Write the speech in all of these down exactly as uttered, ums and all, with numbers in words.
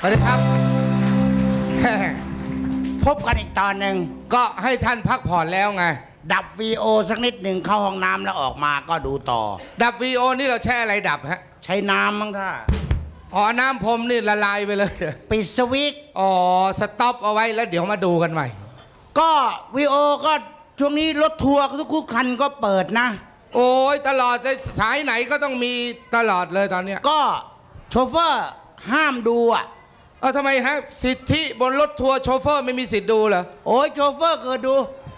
วัสดีครับพบกันอีกตอนหนึ่งก็ให้ท่านพักผ่อนแล้วไงดับวีโอสักนิดหนึ่งเข้าห้องน้ำแล้วออกมาก็ดูต่อดับวีโอนี่เราแช่อะไรดับฮะใช้น้ำมั้งท่าอ๋อน้ำพรมนี่ละลายไปเลยปิดสวิตช์อ๋อสต็อปเอาไว้แล้วเดี๋ยวมาดูกันใหม่ก็วีโอก็ช่วงนี้รถทัวร์ทุกคันก็เปิดนะโอ้ยตลอดสายไหนก็ต้องมีตลอดเลยตอนเนี้ยก็โชเฟอร์ห้ามดูอ่ะเออทำไมฮะสิทธิบนรถทัวร์โชเฟอร์ไม่มีสิทธิ์ดูเหรอโอ้ยโชเฟอร์เกิดดู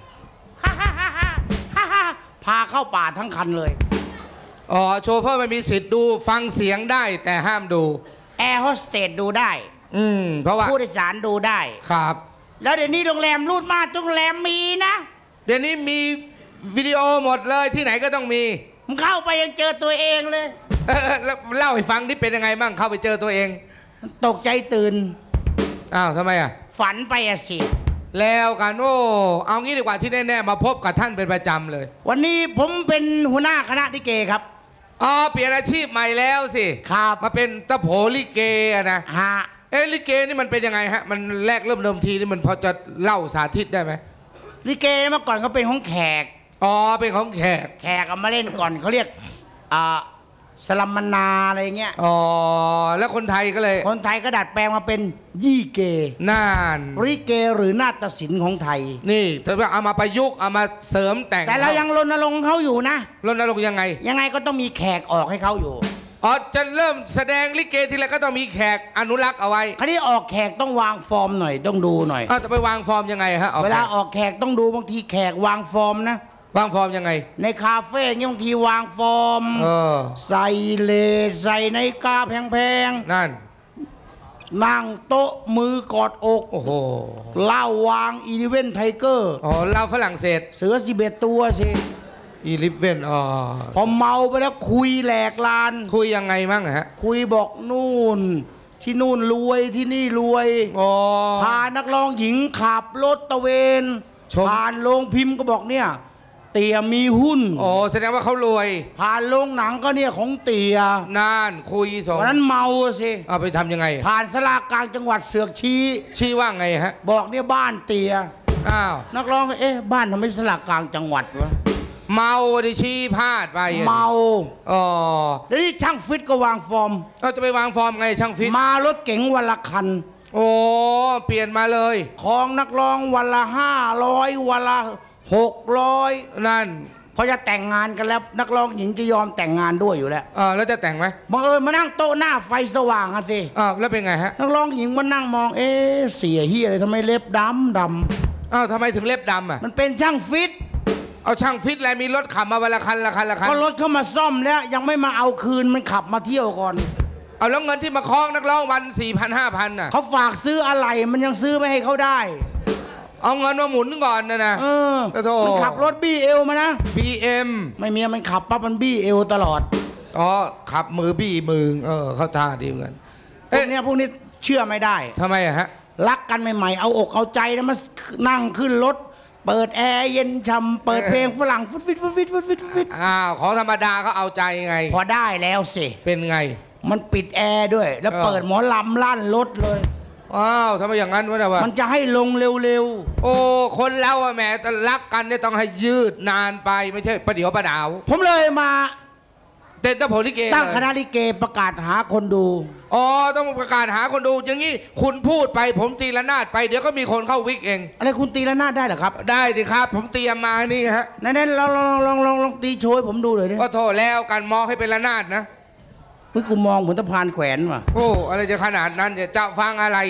พาเข้าป่าทั้งคันเลยอ๋อโชเฟอร์ไม่มีสิทธิ์ดูฟังเสียงได้แต่ห้ามดูแอร์โฮสเตสดูได้อืมเพราะว่าผู้โดยสารดูได้ครับแล้วเดี๋ยวนี้โรงแรมรูดมาทุกโรงแรมมีนะเดี๋ยวนี้มีวิดีโอหมดเลยที่ไหนก็ต้องมีมึงเข้าไปยังเจอตัวเองเลยเออแล้วเล่าให้ฟังที่เป็นยังไงบ้างเข้าไปเจอตัวเองตกใจตื่นอ้าวทำไมอ่ะฝันไปอะสิแล้วกันโอ้เอางี้ดีกว่าที่แน่ๆมาพบกับท่านเป็นประจำเลยวันนี้ผมเป็นหัวหน้าคณะลิเกครับอ๋อเปลี่ยนอาชีพใหม่แล้วสิครับมาเป็นตะโผลิเกนะฮะเอ๊ะลิเกนี่มันเป็นยังไงฮะมันแรกเริ่มเดิมทีนี่มันพอจะเล่าสาธิตได้ไหมลิเกเมื่อก่อนเขาเป็นของแขกอ๋อเป็นของแขกแขกเอามาเล่นก่อนเขาเรียกอ่าสลัมมนาอะไรเงี้ยอ๋อแล้วคนไทยก็เลยคนไทยก็ดัดแปลงมาเป็นยี่เกน่านลิเกหรือนาฏศิลป์ของไทยนี่เธอเอามาประยุกต์เอามาเสริมแต่งแต่เรายังรณรงค์เขาอยู่นะรณรงค์ยังไงยังไงก็ต้องมีแขกออกให้เขาอยู่อ๋อจะเริ่มแสดงลิเกทีไรก็ต้องมีแขกอนุรักษ์เอาไว้คราวนี้ออกแขกต้องวางฟอร์มหน่อยต้องดูหน่อยอ้าวจะไปวางฟอร์มยังไงฮะเวลาออกแขกต้องดูบางทีแขกวางฟอร์มนะวางฟอร์มยังไงในคาเฟ่เงี้ยบางทีวางฟอร์มใส่เลใส่ในกาแพงๆนั่นนั่งโต๊ะมือกอดอกโอ้โหเล่าวางอีลิเวนไทเกอร์อ๋อเล่าฝรั่งเศสเสือสิบเอ็ดตัวสิอีลิเวนอ๋อพอเมาไปแล้วคุยแหลกลานคุยยังไงมั่งฮะคุยบอกนู่นที่นู่นรวยที่นี่รวยอ๋อพานักร้องหญิงขับรถตะเวนผ่านโรงพิมพ์ก็บอกเนี่ยเตี่ยมีหุ้นอ๋อแสดงว่าเขารวยผ่านโรงหนังก็เนี่ยของเตี่ยนานคุยสองวันนั้นเมาสิเอาไปทำยังไงผ่านสลากลางจังหวัดเสือกชี้ชี้ว่าไงฮะบอกเนี่ยบ้านเตี่ยอ้าวนักร้องเอ๊ะบ้านทำไมสลากกลางจังหวัดวะเมาดิชี้พลาดไปเมาอ๋อแล้วนี่ช่างฟิตก็วางฟอร์มเราจะไปวางฟอร์มไงช่างฟิตมารถเก๋งวันละคันโอ้เปลี่ยนมาเลยของนักร้องวันละห้าร้อยวันละหกร้อยนั่นพอจะแต่งงานกันแล้วนักร้องหญิงจะยอมแต่งงานด้วยอยู่แล้วอ่าแล้วจะแต่งไหมบังเอิญมานั่งโต๊ะหน้าไฟสว่างอ่ะสิอ่าแล้วเป็นไงฮะนักร้องหญิงมานั่งมองเอ๊ะเสียเฮียอะไรทำไมเล็บดำดำอ้าวทำไมถึงเล็บดำอ่ะมันเป็นช่างฟิตเอาช่างฟิตอะไรมีรถขับมาวันละคันละคันละคันก็รถเข้ามาซ่อมแล้วยังไม่มาเอาคืนมันขับมาเที่ยวก่อนเอาแล้วเงินที่มาคล้องนักร้องวันสี่พันห้าพันน่ะเขาฝากซื้ออะไรมันยังซื้อไม่ให้เขาได้เอาเงินมาหมุนก่อนนะนะเออมันขับรถบี้เอวมานะบี เอ็มไม่มีมันขับปั๊บมันบี้เอวตลอดอ๋อขับมือบี้มือเออเข้าท่าดีเหมือนกันพวกนี้พวกนี้เชื่อไม่ได้ทำไมอะฮะรักกันใหม่ๆเอาอกเอาใจแล้วมานั่งขึ้นรถเปิดแอร์เย็นช่ำเปิดเพลงฝรั่งฟุตฟิตฟุตฟิตฟุตฟิตฟุตฟิตอ้าวของธรรมดาเขาเอาใจไงพอได้แล้วสิเป็นไงมันปิดแอร์ด้วยแล้วเปิดหมอลำลั่นรถเลยอ้าวทำไมอย่างนั้นวะเนี่ยวะมันจะให้ลงเร็วๆโอ้คนเราอะแหมแต่รักกันเนี่ยต้องให้ยืดนานไปไม่ใช่ประเดี๋ยวประดาวผมเลยมาเต้นตะโผลิเกตั้งคณะลิเกประกาศหาคนดูอ๋อต้องประกาศหาคนดูอย่างนี้คุณพูดไปผมตีละนาดไปเดี๋ยวก็มีคนเข้าวิกเองอะไรคุณตีละนาดได้เหรอครับได้สิครับผมเตรียมมานี่ฮะนั่นๆลองลองลองลองลองตีโชยผมดูเลยดิก็โทษแล้วการมองให้เป็นละนาดนะเฮ้ยกูมองเหมือนตะพานแขวนว่ะโอ้อะไรจะขนาดนั้นจะฟังอะไร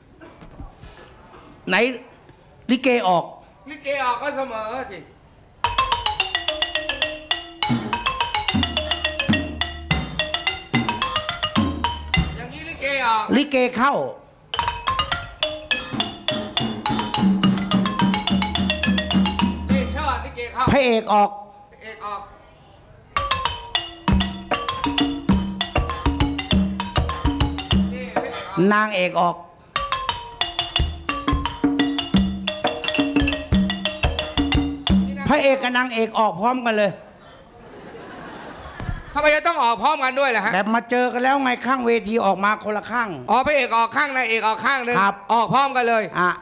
ไหนลิเกออกลิเกออกก็เสมอสิอย่างนี้ลิเกออกลิเกเข้านี่ชอดลิเกเข้าพระเอกออกพระเอกออกนางเอกออกพระเอกกับนางเอกออกพร้อมกันเลยทำไมจะต้องออกพร้อมกันด้วยล่ะฮะแบบมาเจอกันแล้วไงข้างเวทีออกมาคนละข้างอ๋อพระเอกออกข้างนายเอกออกข้างนึงครับออกพร้อมกันเลยอ่ะ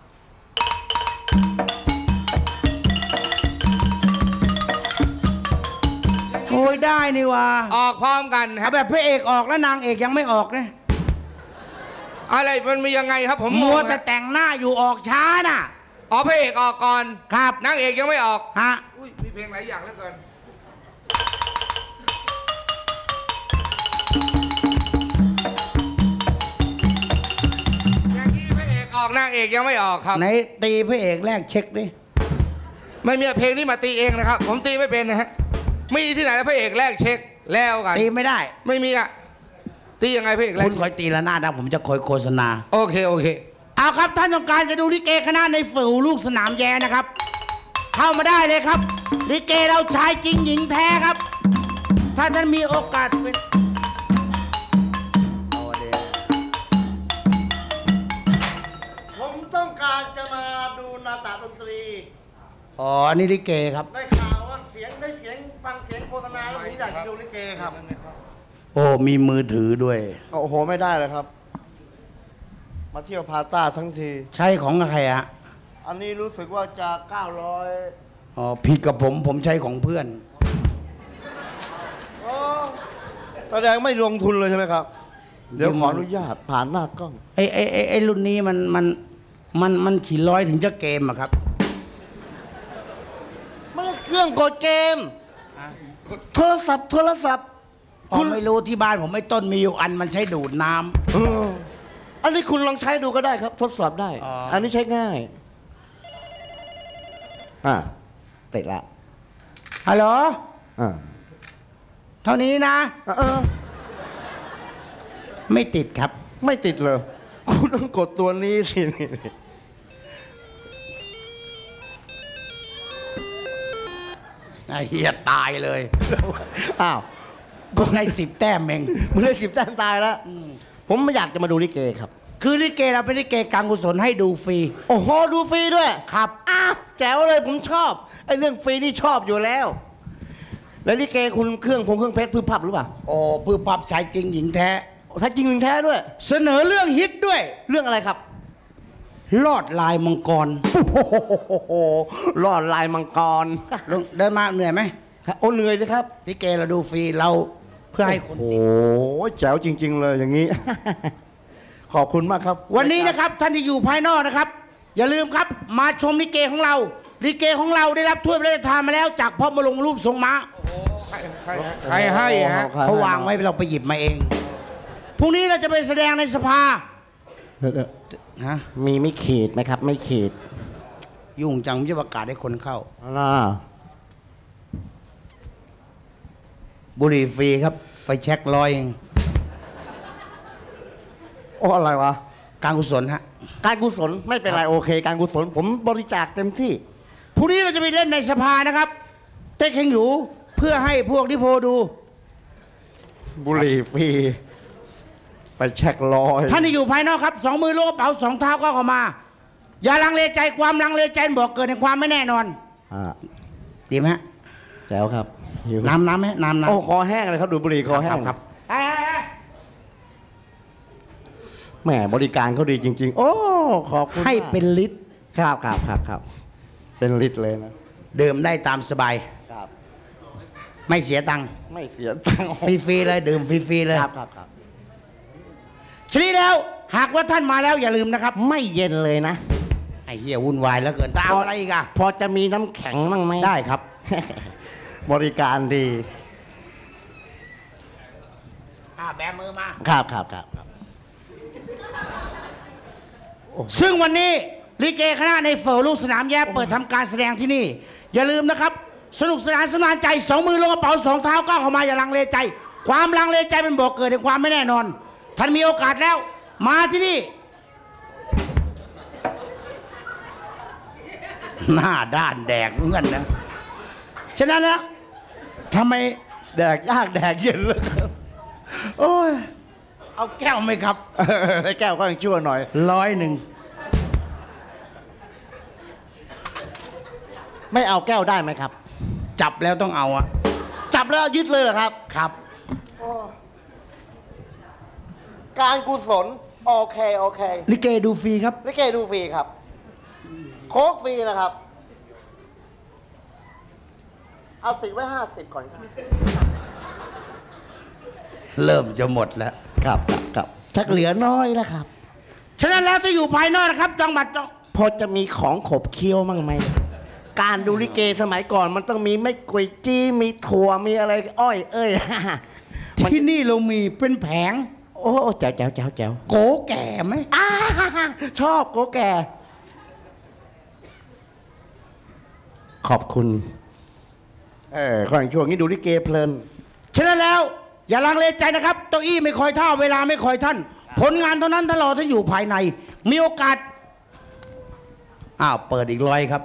โอ้ยได้นี่วะออกพร้อมกันครับแบบพระเอกออกแล้วนางเอกยังไม่ออกนะอะไรมันมียังไงครับผมมัวแต่แต่งหน้าอยู่ออกช้าน่ะอ๋อพระเอกออกก่อนครับนางเอกยังไม่ออกฮะอุ้ยมีเพลงหลายอย่างเหลือเกินอย่างนี้พระเอกออกนางเอกยังไม่ออกครับไหนตีพระเอกแรกเช็คดิไม่มีเพลงนี้มาตีเองนะครับผมตีไม่เป็นนะฮะมีที่ไหนแล้วพระเอกแรกเช็คแล้วกันตีไม่ได้ไม่มีอะตียังไงพระเอกแรกคุณคอยตีละหน้านะผมจะคอยโฆษณาโอเคโอเคเอาครับท่านต้องการจะดูลิเกคณะในฝือลูกสนามแย่นะครับเข้ามาได้เลยครับลิเกเราชายจริงหญิงแท้ครับถ้าท่านมีโอกาสเป็นผมต้องการจะมาดูนาฏดนตรีอ๋อนี่ลิเกครับได้ข่าวว่าเสียงได้เสียงฟังเสียงโฆษณาแล้วผมอยากจะดูลิเกครับโอ้มีมือถือด้วยโอ้โหไม่ได้เลยครับมาเที่ยวพาต้าทั้งทีใช่ของใครอะอันนี้รู้สึกว่าจะเก้าร้อยอ๋อผิดกับผมผมใช้ของเพื่อนอ๋อแสดงไม่ลงทุนเลยใช่ไหมครับเดี๋ยวขออนุญาตผ่านหน้ากล้องไอ้ไอ้ไอ้ไอ้รุ่นนี้มันมันมันมันขี่ร้อยถึงจะเกมอะครับไม่ใช่เครื่องกดเกมโทรศัพท์โทรศัพท์คุณไม่รู้ที่บ้านผมไม่ต้นมีอยู่อันมันใช้ดูดน้ำอันนี้คุณลองใช้ดูก็ได้ครับทดสอบได้ อ, อันนี้ใช้ง่ายอ่าติดละฮัลโหลอ่าเท่านี้นะเออไม่ติดครับไม่ติดเลยคุณต้องกดตัวนี้สิไอ้เหี้ยตายเลยอ้าวกูได้สิบแต้มเองมึงได้สิบแต้มตายแล้วผมไม่อยากจะมาดูลิเกครับคือลิเกเราเป็นลิเกการกุศลให้ดูฟรีโอ้โหดูฟรีด้วยครับอ้าวแจ๋วเลยผมชอบไอ้เรื่องฟรีนี่ชอบอยู่แล้วแล้วลิเกคุณเครื่องพงเครื่องเพชรพื้นพับหรือเปล่าโอ้พื้นพับชายจริงหญิงแท้ชายจริงหญิงแท้ด้วยเสนอเรื่องฮิตด้วยเรื่องอะไรครับลอดลายมังกรโอ้โหลอดลายมังกรเดินมาเหนื่อยไหมโอ้เหนื่อยสิครับลิเกเราดูฟรีเราเพื่อให้คนโอ้แจ๋วจริงๆเลยอย่างนี้ขอบคุณมากครับวันนี้นะครับท่านที่อยู่ภายนอกนะครับอย่าลืมครับมาชมลิเกของเราลิเกของเราได้รับถ้วยพระราชทานมาแล้วจากพ่อมาลงรูปทรงม้าใครใครให้ฮะเขาวางไว้เราไปหยิบมาเองพรุ่งนี้เราจะไปแสดงในสภาฮะมีไม่ขีดไหมครับไม่ขีดยุ่งจังจะประกาศให้คนเข้าบุหรี่ฟรีครับไฟแช็กร้อยเองโอ้อะไรวะการกุศลฮะการกุศลไม่เป็นไรโอเคการกุศลผมบริจาคเต็มที่พรุ่งนี้เราจะไปเล่นในสภานะครับเต้แข่งอยู่เพื่อให้พวกที่โพดูบุหรี่ฟรีไปเช็คร้อยท่านที่อยู่ภายนอกครับสองมือล้วงกระเป๋าสองเท้าก็เข้ามาอย่าลังเลใจความลังเลใจบอกเกิดในความไม่แน่นอนอ่าดีไหมฮะแจ๋วครับน้ำน้ำไหมน้ำน้ำโอ้คอแห้งเลยครับดูบุหรี่คอแห้งครับแหมบริการเขาดีจริงๆโอ้ขอบคุณให้เป็นลิตรครับครับครับครับเป็นลิตรเลยนะดื่มได้ตามสบายครับไม่เสียตังค์ไม่เสียตังค์ฟรีๆเลยดื่มฟรีๆเลยครับครับครับชนิดแล้วหากว่าท่านมาแล้วอย่าลืมนะครับไม่เย็นเลยนะไอ้เหี้ยวุ่นวายแล้วเกินเอาอะไรอีกอะพอจะมีน้ำแข็งบ้างไหมได้ครับบริการดีอ่าแบมือมาครับครับครับซึ่งวันนี้ลิเกคณะในเฝอลูกสนามแย่เปิดทำการแสดงที่นี่อย่าลืมนะครับสนุกสนานสนานใจสองมือลงกระเป๋าสองเท้าก้าวเข้ามาอย่าลังเลใจความลังเลใจเป็นบ่อกเกิดในความไม่แน่นอนท่านมีโอกาสแล้วมาที่นี่หน้าด้านแดกเงินนะฉะนั้นนะทำไมแดกยากแดกเย็นเลยโอ้ยเอาแก้วไหมครับไอ้แก้วก็ยังชั่วหน่อยร้อยหนึ่งไม่เอาแก้วได้ไหมครับจับแล้วต้องเอาอะจับจับแล้วยึดเลยเหรอครับครับการกุศลโอเคโอเคลิเกดูฟรีครับลิเกดูฟรีครับ โค้กฟรีนะครับ เอาติดไว้ห้าสิบก่อนครับเริ่มจะหมดแล้วครับครับครับชักเหลือน้อยแล้วครับฉะนั้นแล้วที่อยู่ภายนอกนะครับ จังหวัดจังพอจะมีของขบเคี้ยวมั่งไหม การดูลิเกสมัยก่อนมันต้องมีไม่กวยจี้มีถั่วมีอะไรอ้อย เอ้ยที่นี่เรามีเป็นแผงโอ้แจ๋วแจ๋วแจ๋วแจ๋วโกแก่ไหมอ้าชอบโกแก่ ขอบคุณ เออข้างช่วงนี้ดูลิเกเพลินฉะนั้นแล้ว อย่าลังเลใจนะครับเก้าอี้ไม่คอยท่าเวลาไม่คอยท่าน ผลงานเท่านั้นถ้ารอท่านอยู่ภายใน มีโอกาสอ้าวเปิดอีกร้อยครับ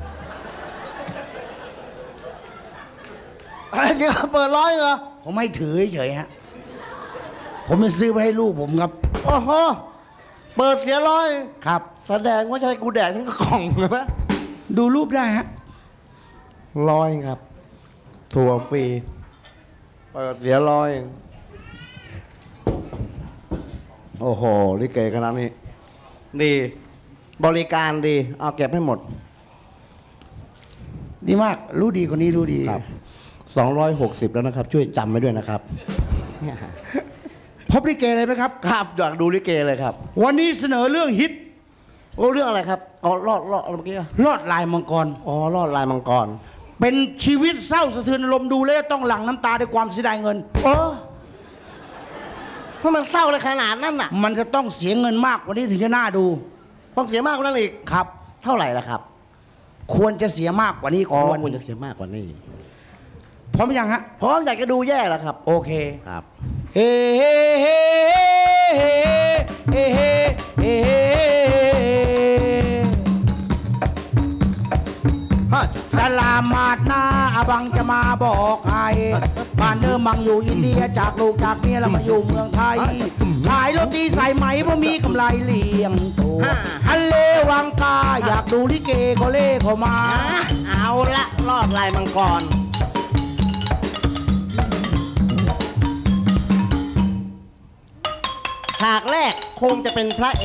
อะไรเดี๋ยวเปิดร้อยเหรอผมให้ถือเฉยๆฮะผมจะซื้อไปให้ลูกผมครับโอ้โหเปิดเสียร้อยครับแสดงว่าใช่กูแดกทั้งกล่องเลยไหมดูรูปได้ฮะร้อยครับทัวร์ฟรีเปิดเสียร้อย โอ้โหลิเกขนาดนี้ดีบริการดี เอาเก็บให้หมดดีมาก รู้ดีคนนี้รู้ดีครับสองร้อยหกสิบแล้วนะครับ ช่วยจำไว้ด้วยนะครับพบลิเกเลยไหมครับครับอยากดูลิเกเลยครับวันนี้เสนอเรื่องฮิตโอ้เรื่องอะไรครับอ๋อรอดรอดเมื่อกี้ลอดลายมังกรอ๋อรอดลายมังกรเป็นชีวิตเศร้าสะเทือนอารมณ์ดูแล้วต้องหลั่งน้ำตาด้วยความเสียดายเงินโอ้เพราะมันเศร้าเลยขนาดนั้นน่ะมันจะต้องเสียเงินมากกว่านี้ถึงจะน่าดูต้องเสียมากกว่านั้นอีกครับเท่าไหร่ล่ะครับควรจะเสียมากกว่านี้อ๋อควรควรจะเสียมากกว่านี้พร้อมยังฮะพร้อมอยากจะดูแย่แล้วครับโอเคครับเฮ้เฮ้เฮ้เฮ้เฮ้เฮ้เฮ้สลามาดนาอบังจะมาบอกให้บ้านเดิมบังอยู่อินเดียจากลูกจากเมียแล้วมาอยู่เมืองไทยขายโรตีสายไหมเพราะมีกำไรเลี้ยงตัวฮัลเลวังกาอยากดูลิเกก็เล่เข้ามาเอาละรอดลายมังกรฉากแรกคงจะเป็นพระเอก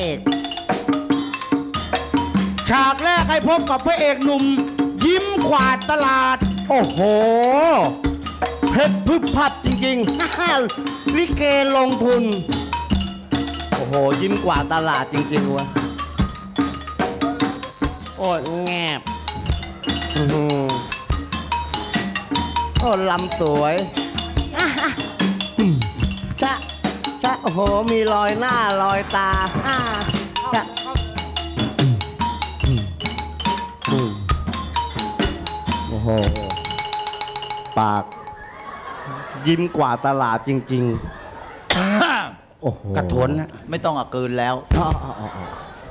ฉากแรกให้พบกับพระเอกหนุ่ม ยิ้มขวาดตลาดโอ้โหเพชรพึบพับจริงๆ ลิเกลงทุน โอ้โห ยิ้มกว่าตลาดจริงๆวะโอ้ยแงบอื้อหือโอ้ลำสวยอ่ะอ่ะอืมจะจะโอ้โห มีรอยหน้ารอยตาอ่าจะอืมอืมโอ้โห ปาก ยิ้มกว่าตลาดจริงๆ โอ้โหกระถนนะไม่ต้องอ่ะเกินแล้วอ๋ออ๋ออ๋ออ๋อ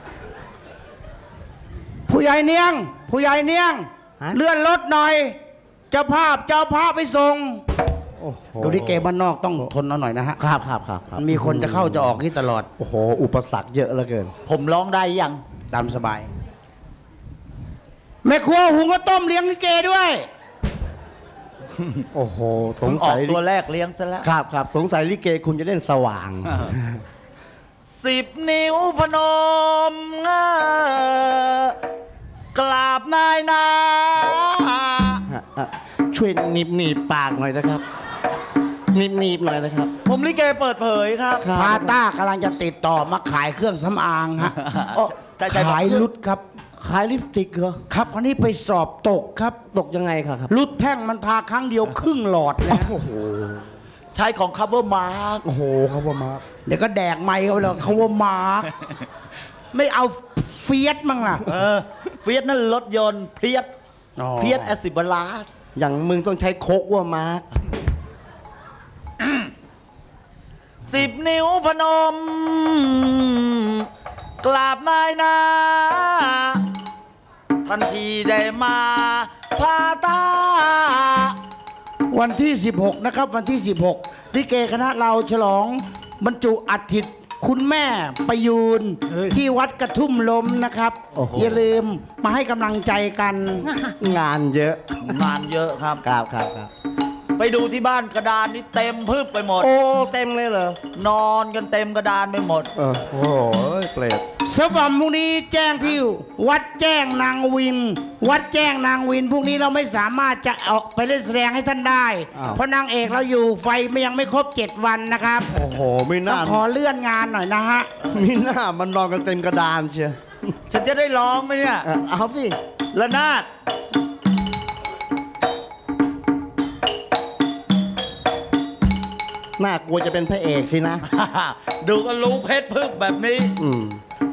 ผู้ใหญ่เนียง ผู้ใหญ่เนียงฮะเลื่อนรถหน่อย เจ้าภาพเจ้าภาพไปส่งโอ้โหดูลิเกบ้านนอกต้องทนเอาหน่อยนะฮะครับครับครับครับมันมีคนจะเข้าจะออกที่ตลอดโอ้โห อุปสรรคเยอะเหลือเกินผมร้องได้ยังตามสบาย แม่ครัวหุงข้าวต้มเลี้ยงลิเกด้วยโอ้โห สผมงออสักยตัวแรกเลี้ยงซะแล้วครับครับสงสัยลิเกคุณจะเล่นสว่างสิบนิ้วพนมเอ่อกราบนายนาช่วยหนีบหนีบปากหน่อยนะครับหนีบหนีบหน่อยนะครับผมลิเกเปิดเผยครับครับพาต้ากำลังจะติดต่อมาขายเครื่องสำอางฮะอ๋อใจใจบอกขายรุดครับขายลิปสติกเหรอครับอันนี้ไปสอบตกครับตกยังไงครับครับรุดแท่งมันทาครั้งเดียวครึ่งหลอดเลยฮะโอ้โหใช้ของ cover mark โอ้โหครับว่ามาเดี๋ยวก็แดกไม้เขาเลยเขาว่ามาร์กไม่เอาเฟียสมั่งล่ะเออเฟียสนั่นรถยนต์เพียสอ๋อเพียสแอซิบาลาสอย่างมึงต้องใช้โคกว่ามาร์กสิบนิ้วพนม กราบนายนาทันทีได้มาพาตาวันที่ สิบหก นะครับ วันที่ สิบหกลิเกคณะเราฉลองบรรจุอัฐิคุณแม่ประยูนที่วัดกระทุ่มลมนะครับ อย่าลืมมาให้กำลังใจกันงานเยอะงานเยอะครับครับครับครับไปดูที่บ้านกระดานนี่เต็มพึบไปหมดโอ้เต็มเลยเหรอนอนกันเต็มกระดานไปหมดเออโอ้โหเปรตสำหรับพรุ่งนี้แจ้งที่วัดแจ้งนางวิน วัดแจ้งนางวินพรุ่งนี้เราไม่สามารถจะออกไปเล่นแสดงให้ท่านได้ เพราะนางเอกเราอยู่ไฟไม่ยังไม่ครบเจ็ดวันนะครับโอ้โหไม่ต้อน่างขอเลื่อนงานหน่อยนะฮะมีหน้ามันนอนกันเต็มกระดานเชียวฉันจะได้ร้องไหมเนี่ยเออเอาสิระนาดน่ากลัวจะเป็นพระเอกสินะดูก็รู้เพชรพึกแบบนี้อืม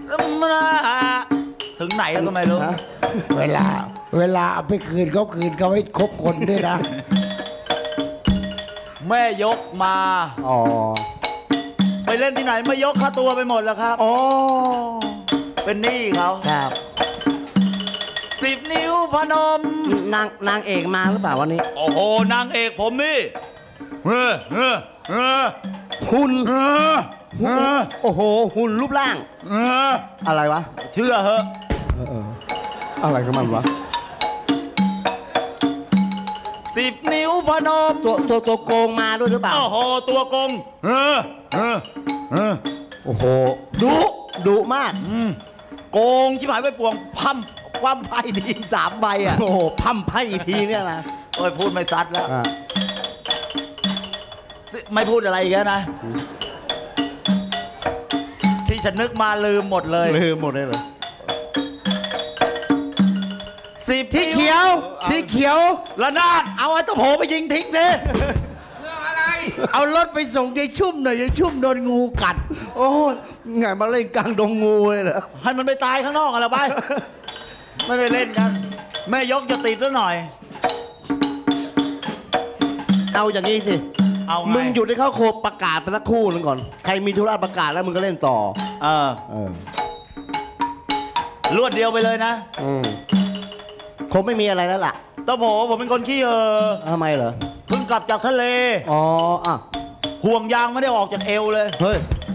ถึงไหนแล้วก็ไม่รู้ฮะเวลาเวลาเอาไปคืนเขาคืนเขาให้ครบคนด้วยนะแม่ยกมาอ๋อไปเล่นที่ไหนไม่ยกค่าตัวไปหมดแล้วครับอ๋อเป็นหนี้เขาครับสิบนิ้วพนมนางนางเอกมาหรือเปล่าวันนี้โอ้โหนางเอกผมนี่เออเออเออหุ่นเออเออโอ้โหหุ่นรูปร่างเอออะไรวะเชื่อเหอะเออเอออะไรของมันวะสิบนิ้วพนมตัวตัวตัวโกงมาด้วยหรือเปล่าโอ้โหตัวกงเออเออเออโอ้โหดุดุมากอืมโกงชิบหายไปปวงพั่มคว่ำไพ่ทีสามใบอ่ะโอ้โหพั่มไพ่อีกทีเนี่ยนะโอ้ยพูดไม่ซัดแล้วอ่ะไม่พูดอะไรอีกแล้วนะ ที่ฉันนึกมาลืมหมดเลยลืมหมดเลยเหรอสิบที่เขียวที่เขียวระนาดเอาไอ้ตะโผไปยิงทิ้งดิเรื่องอะไรเอารถไปส่งยายชุ่มหน่อยยายชุ่มโดนงูกัดโอ้ยไงมาเล่นกลางดงงูเลยเหรอให้มันไปตายข้างนอกอะไรไป ไม่ได้เล่นกัน แม่ยกจะติดแล้วหน่อยเอาอย่างนี้สิเอาไงมึงหยุดให้เขาโคประกาศไปสักครู่หนึงก่อน ใครมีธุระประกาศแล้วมึงก็เล่นต่อเออเออรวดเดียวไปเลยนะอืมคงไม่มีอะไรแล้วล่ะตะโผผมเป็นคนขี้เออทำไมเหรอเพิ่งกลับจากทะเลอ๋ออ่ะห่วงยางไม่ได้ออกจากเอวเลยเฮ้ย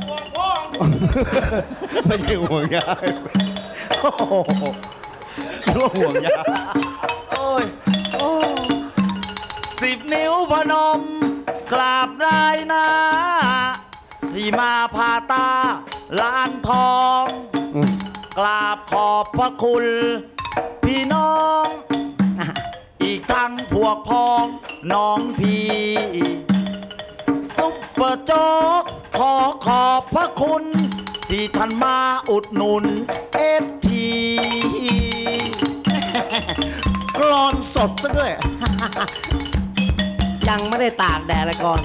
ไม่ใช่ห่วงยางโอ้โหนึกว่าห่วงยางโอ้ยโอ้สิบนิ้วพนม กราบได้นะ ที่มาพาตาล้านทองอืมกราบขอบพระคุณ พี่น้อง อีกทั้งพวกพ้องน้องพี่ซุปเปอร์โจ๊กขอขอบพระคุณ ที่ท่านมาอุดหนุนเอฟทีกรอนสดซะด้วย ยังไม่ได้ตากแดดเลยก่อน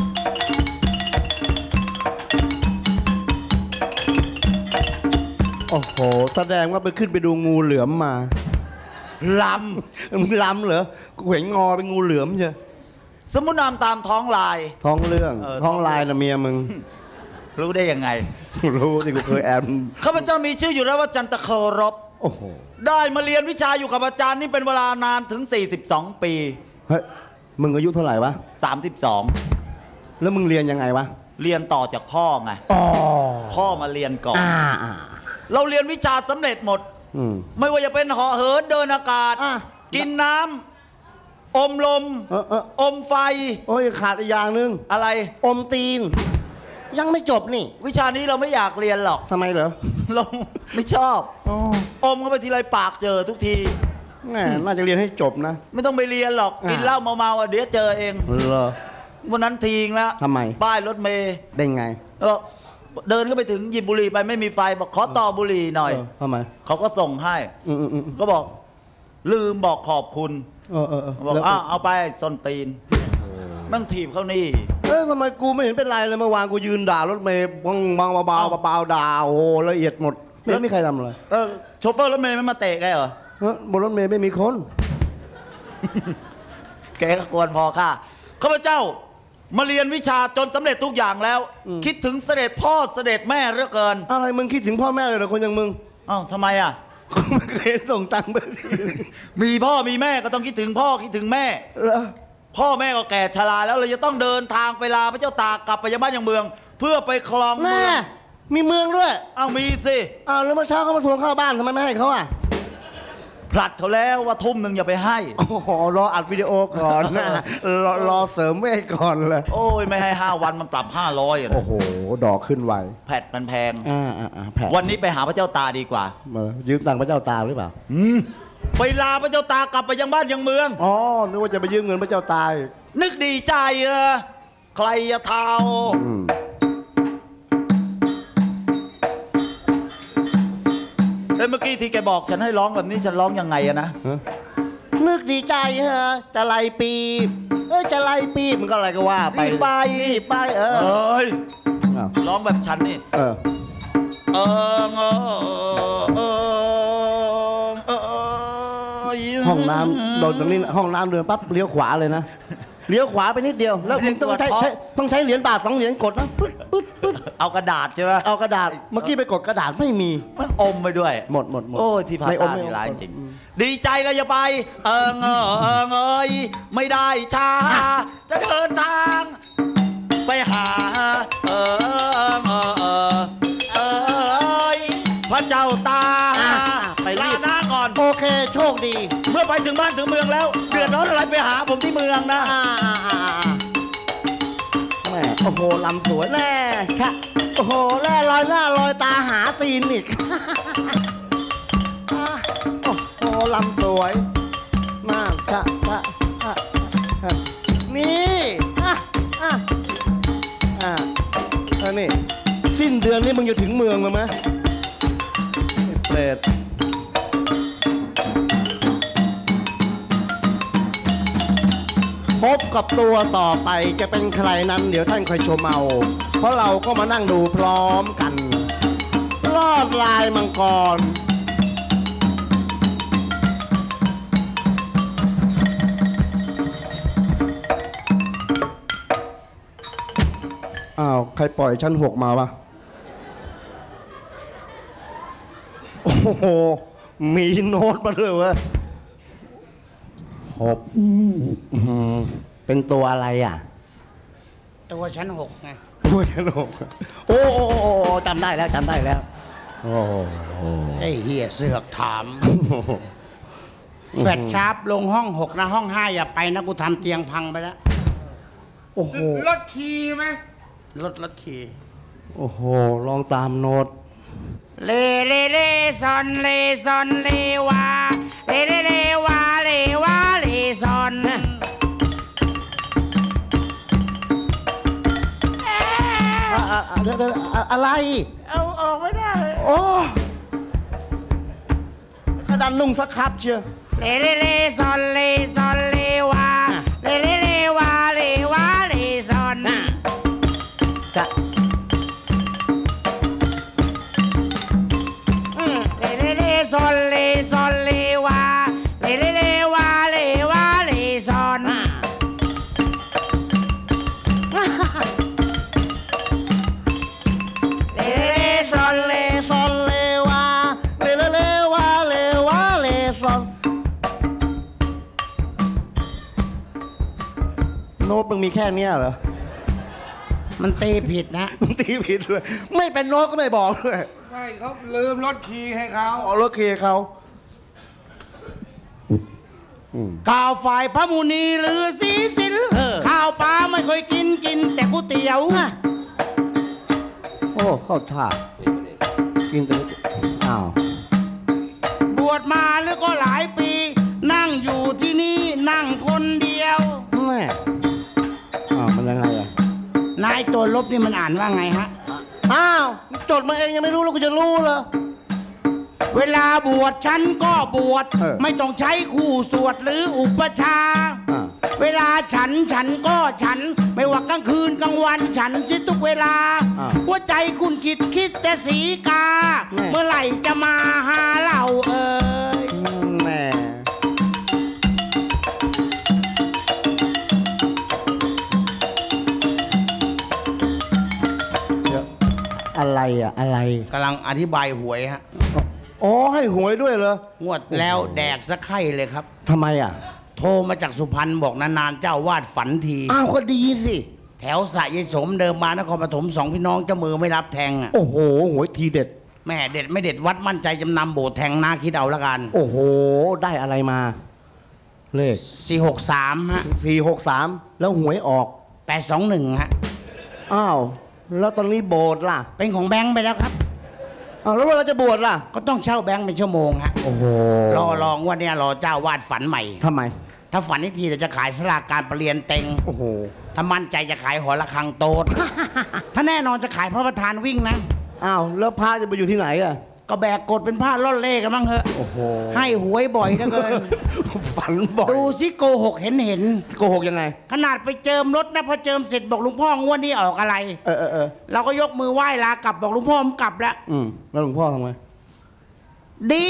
โอ้โห แสดงว่าไปขึ้นไปดูงูเหลือมมาลมึงลำเหรอ กูเห็นงอเป็นงูเหลือมใช่ำสมุนนามตามท้องลายท้องเรื่องเออท้องลายนะเมียมึงรู้ได้ยังไงรู้สิกูเคยแอบข้าพเจ้ามีชื่ออยู่แล้วว่าจันตะเคารพโอ้โหได้มาเรียนวิชาอยู่กับอาจารย์นี่เป็นเวลานานถึง สี่สิบสอง ปีเฮ้ย มึงอายุเท่าไหร่วะสามสิบสองแล้วมึงเรียนยังไงวะเรียนต่อจากพ่อไงอ๋อพ่อมาเรียนก่อนอ่าอ่าเราเรียนวิชาสำเร็จหมดอืมไม่ว่าจะเป็นเหาะเหินเดินอากาศอ่ะกินน้ำอมลมเออเอออมไฟโอ้ยขาดอีกอย่างหนึงอะไรอมตีน ยังไม่จบนี่วิชานี้เราไม่อยากเรียนหรอกทำไมเหรอเราไม่ชอบอ๋ออมเข้าไปทีไรปากเจอทุกทีแหมน่าจะเรียนให้จบนะไม่ต้องไปเรียนหรอกอ่ะกินเหล้าเมาๆอ่ะเดี๋ยวเจอเองเหรอวันนั้นทิ้งแล้วทำไมป้ายรถเมย์ได้ไงเออเดินเข้าไปถึงหยิบบุหรี่ไปไม่มีไฟบอกขอต่อบุหรี่หน่อยเออทำไมเขาก็ส่งให้อืมอืมอืมก็บอก ลืมบอกขอบคุณเออเออเออบอกแล้วอ้าวเอาไปส้นตีนแมั่งถีบเข้านี่เอ้ยทำไมกูไม่เห็นเป็นไรเลยเมื่อวานกูยืนด่ารถเมย์บังบังเบาเอ้าๆเบาๆด่าโอ้โหละเอียดหมด ไม่เห็นมีใครทำอะไรเออโชเฟอร์รถเมย์ไม่มาเตะแกเหรอเฮ้ยบนรถเมย์ไม่มีคนแกก็กวนพอค่ะข้าพเจ้ามาเรียนวิชาจนสำเร็จทุกอย่างแล้ว คิดถึงเสด็จพ่อเสด็จแม่เหลือเกินอะไรมึงคิดถึงพ่อแม่เลยเหรอคนอย่างมึงอ้าวทำไมอ่ะไม่เคยส่งตังค์ไปทีมีพ่อมีแม่ก็ต้องคิดถึงพ่อคิดถึงแม่เหรอพ่อแม่ก็แก่ชราแล้วเราจะต้องเดินทางไปลาพระเจ้าตากกลับไปยังบ้านยังเมือง เพื่อไปครองเมืแน่องมีเมืองด้วยเอามีสิอ้าวแล้วเมื่อเช้าเขามาทวงข้าวบ้านทำไมไม่ให้เขาอ่ะผลัดเขาแล้วว่าทุ่มหนึ่งอย่าไปให้โอ้โหรออัดวิดีโอก่อนนะรอรอเสริมเวทก่อนเลยโอ้ยไม่ให้ห้าวันมันปรับห้าร้อยโอ้โหดอกขึ้นไวแผดมันแพงอ่าอ่าอ่าแผลวันนี้ไปหาพระเจ้าตาดีกว่ามายืมตังค์พระเจ้าตาหรือเปล่าอืมไปลาพระเจ้าตากลับไปยังบ้านยังเมืองอ๋อนึกว่าจะไปยืมเงินพระเจ้าตาอีกนึกดีใจเออใครจะเท่าอืมเอ้ยเมื่อกี้ที่แกบอกฉันให้ร้องแบบนี้ฉันร้องยังไงอะนะนึกดีใจเหรอจะไล่ปีบเออจะไล่ปีบมันก็อะไรก็ว่าไปรีบไปรีบไปเออเอ้ยอ้าวร้องแบบฉันนี่เออเออเออเออเออห้องน้ำโดนตรงนี้นะห้องน้ำเดินปั๊บเลี้ยวขวาเลยนะเลี้ยวขวาไปนิดเดียวแล้วมึงต้องใช้ใช้ต้องใช้เหรียญบาทสองเหรียญกดนะปึ๊ดปึ๊ดปึ๊ดเอากระดาษใช่ไหมเอากระดาษเมื่อกี้ไปกดกระดาษไม่มีมันอมไปด้วยหมดหมดหมดโอ้ยที่พาไม่อมตาไม่อที่มร้ายจริง ดีใจแล้วอย่าไป เอิงเออเอิงเอ้ยไม่ได้ช้า จะเดินทาง ไปหา เออเออเออเออพระเจ้าตาไปรีลาบหน้าก่อนโอเคโชคดีเมื่อไปถึงบ้านถึงเมืองแล้ว เดือดร้อนอะไรไปหาผมที่เมืองนะอ่าอ่าอ่าอ่าแม่โอ้โหลำสวยแน่ค่ะโอ้โหแล่ลอยหน้าลอยตาหาตีนอีก อ่ะโอ้โหลำสวยมากค่ะค่ะค่ะค่ะนี่อ่ะอ่ะอ่ะเออนี่สิ้นเดือนนี้มึงจะถึงเมืองแล้วไหมเปรตพบกับตัวต่อไปจะเป็นใครนั้นเดี๋ยวท่านคอยชมเอา เพราะเราก็มานั่งดูพร้อมกัน ลอดลายมังกร อ้าว ใครปล่อยชั้นหกมาวะ โอ้โห มีโน้ตมาด้วยเว้ยหกอื้อหือเป็นตัวอะไรอ่ะตัวชั้นหกไงตัวชั้นหกโอ้โอ้โอ้โอ้จำได้แล้วจำได้แล้ว โอ้โหไอ้เฮียเสือกถาม แฟดชาร์ปลงห้องหกนะห้องห้าอย่าไปนะกูทำเตียงพังไปแล้วโอ้โหรถขี่ไหมรถรถขี่โอ้โห ลองตามโน้ตเลเลเลซอนเลซอนเลวาเลเลเลวาเลวาเลซอนอะอะอะเดี๋ยวเดี๋ยวอะอะไรเอาออกไม่ได้โอ้กระดานนุ่งสักครับเชียวเลเลเลซอนเลซอนเลวาเลเลเลวาเลวาเลซอนจะเลเลเลซอนเลซอนเลวาเลเลเลวาเลวาเลซอน เลเลซอนเลซอนเลวาเลเลเลวาเลวาเลซอนโน้ตมึงมีแค่เนี้ยเหรอมันตีผิดนะมึงตีผิดด้วยไม่เป็นโน้ตก็ไม่บอกด้วยไม่เขาลืมรถขี่ให้เขาเอารถเคเขาอืมข่าวฝ่ายพระมุนีหรือสีสินเออข้าวปลาไม่เคยกินกินแต่ก๋วยเตี๋ยวโอ้เข้าท่ากินแต่ก๋วยเตี๋ยวอ้าวบวชมาแล้วก็หลายปี นั่งอยู่ที่นี่นั่งคนเดียวแม่อ้าวมันยังไงอ่ะนายตัวลบนี่มันอ่านว่าไงฮะอ้าวจดมาเองยังไม่รู้แล้วกูจะรู้เหรอเวลาบวชฉันก็บวชเออไม่ต้องใช้คู่สวดหรืออุปชฌาย์อ่าเวลาฉันฉันก็ฉัน ไม่ว่ากลางคืนกลางวันฉันสิทุกเวลาอ่าหัวใจคุณคิดคิดแต่สีกาแม่เมื่อไหร่จะมาหาเราเอ่ยแม่เดี๋ยวอะไรอ่ะ อะไรกำลังอธิบายหวยฮะอ๋อ ให้หวยด้วยเหรองวดแล้วแดกสักไข่เลยครับทำไมอ่ะโทรมาจากสุพรรณบอกนานๆเจ้าวาดฝันทีอ้าว ก็ดีสิแถวสระยายสมเดิมมานครปฐมสองพี่น้องเจ้ามือไม่รับแทงอ่ะโอ้โห หวยทีเด็ดแม่เด็ดไม่เด็ดวัดมั่นใจจำนำโบสถ์แทงนาคิดเอาละกันโอ้โหได้อะไรมาเลขสี่หกสามฮะสี่หกสามแล้วหวยออกแปดสองหนึ่งฮะอ้าวแล้วตอนนี้โบสถ์ล่ะเป็นของแบงค์ไปแล้วครับอ้าวแล้วเวลาจะบวชล่ะก็ต้องเช่าแบงค์เป็นชั่วโมงฮะโอ้โหรอรองวันนี้รอเจ้าวาดฝันใหม่ทำไมถ้าฝันอีกทีเดี๋ยวจะขายสลากการประเรียนเต็งโอ้โหถ้ามั่นใจจะขายหอระฆังโตด ถ้าแน่นอนจะขายพระประธานวิ่งนะอ้าวแล้วพระจะไปอยู่ที่ไหนอะก็แบกกดเป็นผ้าล่อนเล่กันบ้างเถอะโอ้โหให้หวยบ่อยเหลือเกินฝันบ่อยดูซิโกหกเห็นเห็นโกหกยังไงขนาดไปเจิมรถนะพอเจิมเสร็จบอกหลวงพ่องวดนี้ออกอะไรเออเออเออเราก็ยกมือไหว้ลากลับบอกหลวงพ่อผมกลับแล้วอืมแล้วหลวงพ่อทำไงดี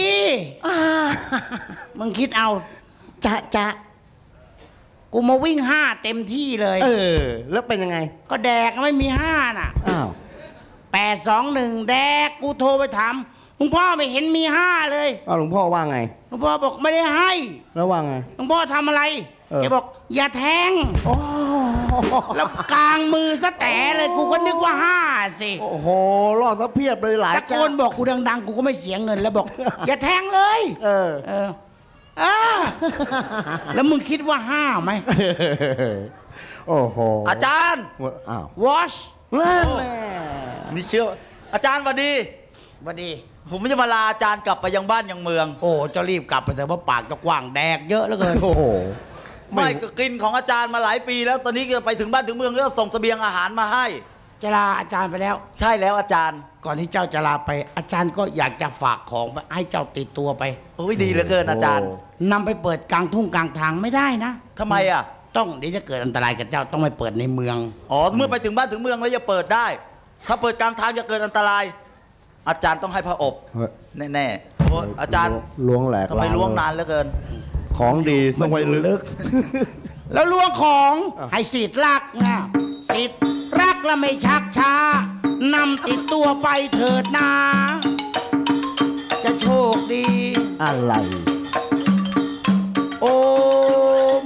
มึงคิดเอาจะจะกูมาวิ่งห้าเต็มที่เลยเออ แล้วเป็นยังไงก็แดกไม่มีห้าน่ะอ้าวแปดสองหนึ่งแดกกูโทรไปถามหลวงพ่อไม่เห็นมีห้าเลยอ้าวหลวงพ่อว่าไงหลวงพ่อบอกไม่ได้ให้แล้วว่าไงหลวงพ่อทำอะไรเออแกบอกอย่าแทงโอ้แล้วกลางมือซะแต่เลยกูก็นึกว่าห้าสิโอ้โหรอดซะเพียบเลยหลายตะโกนบอกกูดังๆ กูก็ไม่เสียเงินแล้วบอก อย่าแทงเลยเออเออเออแล้วมึงคิดว่าห้าไหมโอ้โหอาจารย์อ้าว wash นั่นแหละนี่เชื่ออาจารย์สวัสดีสวัสดีผมจะมาลาอาจารย์กลับไปยังบ้านยังเมืองโอ้เจะรีบกลับไปเถอะเพราะปากจะกว้างแดกเยอะเหลือเกินโอ้โหไม่ก็กินของอาจารย์มาหลายปีแล้วตอนนี้ก็ไปถึงบ้านถึงเมืองก็ส่งเสบียงอาหารมาให้จะลาอาจารย์ไปแล้วใช่แล้วอาจารย์ก่อนที่เจ้าจะลาไป อาจารย์ก็อยากจะฝากของไปให้เจ้าติดตัวไปโอ้ยดีเหลือเกินอาจารย์นำไปเปิดกลางทุ่งกลางทางไม่ได้นะทำไมอ่ะต้องเดี๋ยวจะเกิดอันตรายกับเจ้าต้องไปเปิดในเมืองอ๋อเมื่อไปถึงบ้านถึงเมืองแล้วจะเปิดได้ ถ้าเปิดกลางทางจะเกิดอันตราย อาจารย์ต้องให้พระอบเฮ้ยแน่ๆเพราะอาจารย์ล้วงแหลกทำไมล้วงนานเหลือเกินของดีต้องไว้ลึกแล้วล้วงของให้สิทธิ์รักนะสิทธิ์รักและไม่ชักช้านำติดตัวไปเถิดนา จะโชคดีอะไรโอม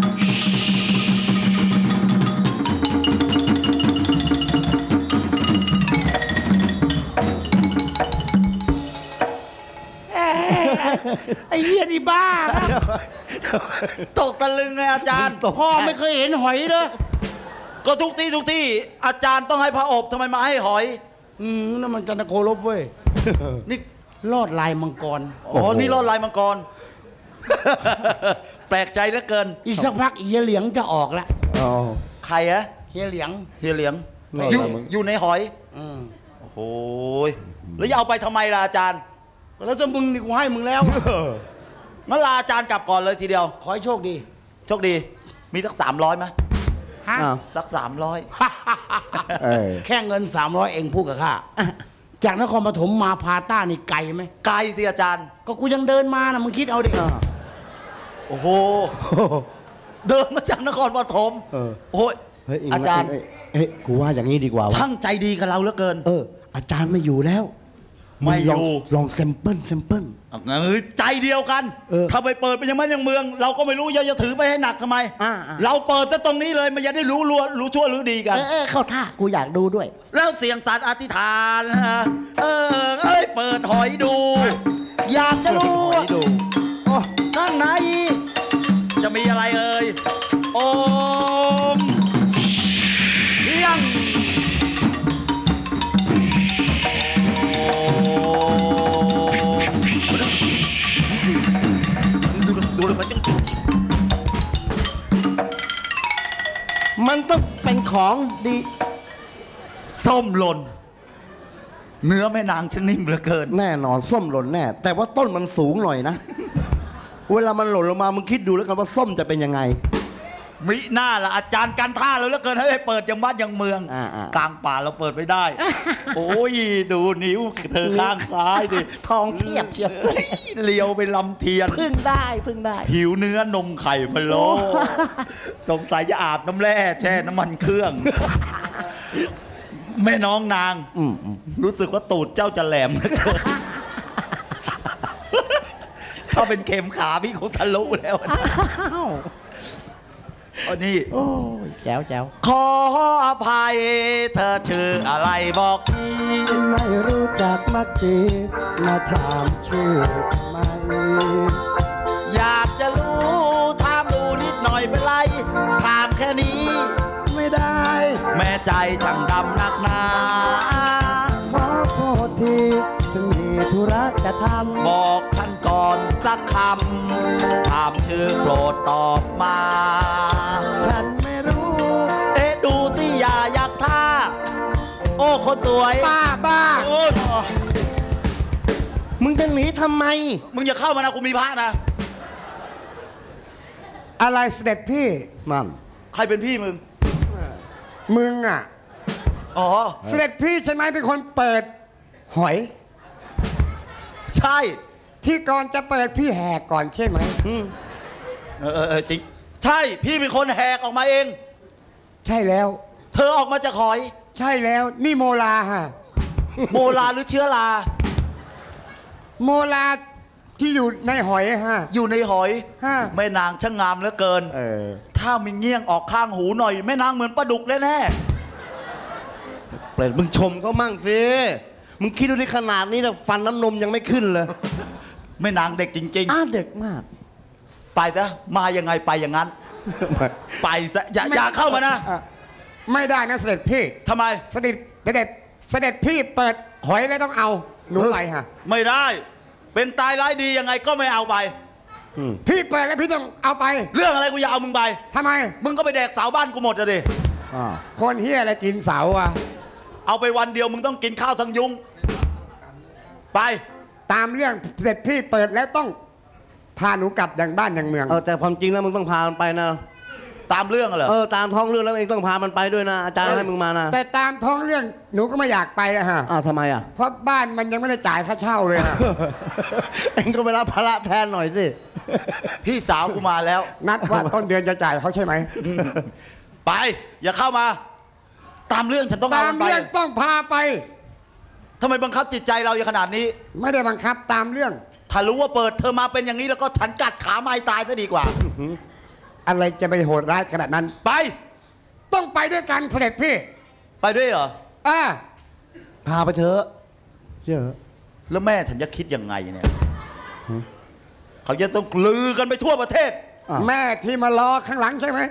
เอ้ยไอ้เหี้ยนี่บ้าปะตกตะลึงไงอาจารย์พ่อไม่เคยเห็นหอยเลยก็ทุกที่ทุกที่อาจารย์ต้องให้พระอบทำไมมาให้หอยอืมนั่นมันจันทโคลบเว้ยนี่ลอดลายมังกรอ๋อนี่รอดลายมังกร แปลกใจเหลือเกินอีกสักพักเฮียเหลียงจะออกแล้วอ๋อใครอะเฮียเหลียงเฮียเหลียงรอดอยู่ลายมังอยู่ในหอยอืมโอ้โหยแล้วจะเอาไปทำไมล่ะอาจารย์แล้วจะมึงนี่กูให้มึงแล้วงั้นลาอาจารย์กลับก่อนเลยทีเดียวขอให้โชคดีโชคดี มีสักสามร้อยไหมฮะอ้าวสักสามร้อยเออแค่เงินสามร้อยเองพูดกับข้า จากนครปฐมมาพาต้านี่ไกลไหมไกลสิอาจารย์ก็กูยังเดินมานะมึงคิดเอาดิโอ้โห เดินมาจากนครปฐมเออโอ้ยเฮ้ยเงอาจารย์เอ้ยเอ้ยกูว่าอย่างนี้ดีกว่าวะช่างใจดีกับเราเหลือเกินเออ อาจารย์ไม่อยู่แล้วไม่อยู่ลงลองเซมเปิลเซมเปิลเออใจเดียวกันเออถ้าไปเปิดไปยังไม่ยังเมือง เราก็ไม่รู้จะจะถือไปให้หนักทำไมอ่าอ่าเราเปิดซะตรงนี้เลยมันจะได้รู้รู้รู้ชั่วรู้ดีกันเออเออเข้าท่ากูอยากดูด้วยแล้วเสียงสัตว์อธิษฐานฮะเออเอ้ยเปิดหอยดู อยากจะรู้หอยดูโอ้ข้างในจะมีอะไรเอ่ยโอมเพียงดูดูดูมันจะมันต้องเป็นของดีส้มหล่นเนื้อแม่นางช่างนิ่มเหลือเกินแน่นอนส้มหล่นแน่ แต่ว่าต้นมันสูงหน่อยนะ เวลามันหล่นลงมามึงคิดดูแล้วกันว่าส้มจะเป็นยังไงมิหน้าละอาจารย์กันท่าเราเหลือเกินให้เปิดยังบ้านยังเมืองอ่าอ่ากลางป่าเราเปิดไม่ได้ โอ้ยดูนิ้วเธอข้างซ้ายดิทองเทียบเชียวเฮ้ยเลียวไปลำเทียนพึ่งได้พึ่งได้หิวเนื้อนมไข่พะโล้สงสัยจะอาบน้ำแร่แช่น้ำมันเครื่อง แม่น้องนางอืมอืมรู้สึกว่าตูดเจ้าจะแหลมเหลือเกินถ้าเป็นเข็มขาพี่คงทะลุแล้วนะอ้าวอันนี้โอ้ยแจ๋วแจ๋วขออภัยเธอชื่ออะไรบอกทีไม่รู้จักมักจีมาถามชื่อทำไมอยากจะรู้ถามดูนิดหน่อยเป็นไรถามแค่นี้ไม่ได้แม่ใจช่างดำนักหนาขอโทษทีฉันมีธุระจะทำบอกฉันก่อนสักคำถามชื่อโปรดตอบมาฉันไม่รู้เอ๊ะดูสิอย่าอยากท่า โอ้คนสวยบ้าบ้าโอ้ยมึงจะหนีทำไมมึงอย่าเข้ามานะกูมีพระนะอะไรเสด็จพี่นั่นใครเป็นพี่มึงมึงอ่ะอ๋อเสด็จพี่ใช่ไหมเป็นคนเปิดหอยใช่ที่ก่อนจะเปิดพี่แหกก่อนใช่ไหมอืมเออเออเออจริง ใช่ พี่เป็นคนแหกออกมาเองใช่แล้วเธอออกมาจากหอยใช่แล้วนี่โมลาฮะโมลาหรือเชื้อราโมลาที่อยู่ในหอยฮะอยู่ในหอยฮะแม่นางช่างงามเหลือเกินเออถ้ามีเงี้ยงออกข้างหูหน่อยแม่นางเหมือนปลาดุกแน่เปรตมึงชมเขามั่งสิ มึงคิดดูที่ขนาดนี้นะฟันน้ำนมยังไม่ขึ้นเลยๆแม่นางเด็กจริงอ้าเด็กมากๆ ไปซะมายังไงไปอย่างนั้น ไปซะอย่าอย่าเข้ามานะไม่ได้นะเสด็จพี่ทำไมเสด็จเสด็จเสด็จพี่เปิดหอยแล้วต้องเอาหนูไปฮะไม่ได้ เป็นตายร้ายดียังไงก็ไม่เอาไปพี่เปิดแล้วพี่ต้องเอาไปเรื่องอะไรกูอย่าเอามึงไปทำไมมึงก็ไปแดกเสาบ้านกูหมดอะดิคนเฮียอะไรกินเสาอ่ะเอาไปวันเดียวมึงต้องกินข้าวทั้งยุง ไปตามเรื่องเสด็จพี่เปิดแล้วต้องพาหนูกลับอย่างบ้านอย่างเมืองเออแต่ความจริงแล้วมึงต้องพามันไปนะตามเรื่องเหรอเออตามท้องเรื่องแล้วเองต้องพามันไปด้วยนะ อาจารย์ให้มึงมานะแต่ตามท้องเรื่องหนูก็ไม่อยากไปนะฮะอ้าวทำไมอ่ะเพราะบ้านมันยังไม่ได้จ่ายค่าเช่าเลยฮะเองก็ไปรับภาระแทนหน่อยสิพี่สาวกูมาแล้วนัดว่าต้นเดือนจะจ่ายเขาใช่ไหมไป อย่าเข้ามา ตามเรื่องฉันต้องตาเอามมันไปเรื่องต้องพาไปทำไมบังคับจิตใจเราอย่างขนาดนี้ไม่ได้บังคับตามเรื่องถ้ารู้ว่าเปิดเธอมาเป็นอย่างนี้แล้วก็ฉันกัดขาไม้ตายซะดีกว่าอะไรจะไปโหดร้ายขนาดนั้นไปต้องไปด้วยกันเสด็จพี่ไปด้วยเหรออ่าพาไปเถอะเชื่อแล้วแม่ฉันจะคิดยังไงเนี่ย เขาจะต้องลือกันไปทั่วประเทศแม่ที่มารอข้างหลังใช่ไหม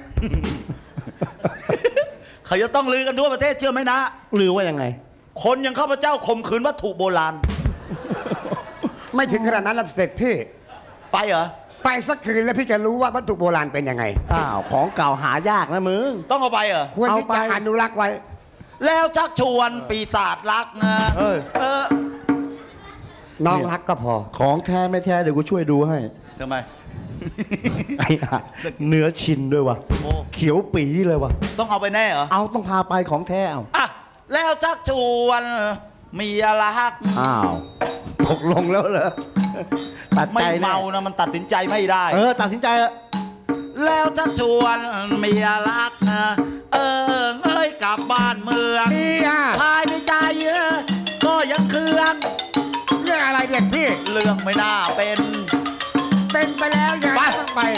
เขาจะต้องลือกันทั่วประเทศเชื่อไหมนะหรือว่ายังไงคนอย่างข้าพเจ้าข่มขืนวัตถุโบราณไม่ถึงขนาดนั้นละเสด็จพี่ไปเหรอไปสักคืนแล้วพี่จะรู้ว่าวัตถุโบราณเป็นยังไงอ้าวของเก่าหายากนะมึงต้องเอาไปเหรอควรที่เอาไปจะอนุรักษ์ไว้แล้วชักชวนปีศาจรักนะเอ้ยเออน้องรักก็พอของแท้ไม่แท้เดี๋ยวกูช่วยดูให้ทำไมไอ้ห่าเนื้อชินด้วยวะโอ้เขียวปีเลยวะต้องเอาไปแน่เหรอเอาต้องพาไปของแท้เอาอ่ะแล้วชักชวนเมียรักอ้าวตกลงแล้วเหรอตัดไม่ใจแน่เมานะมันตัดสินใจไม่ได้เออตัดสินใจเถอะแล้วชักชวนเมียรักนะเออเอ้ยกลับบ้านเมืองดีอ่ะภายในใจเออก็ยังเคลื่อนเรื่องอะไรเด็กพี่เรื่องไม่น่าเป็นเป็นไปแล้วยังไงไปต้องไป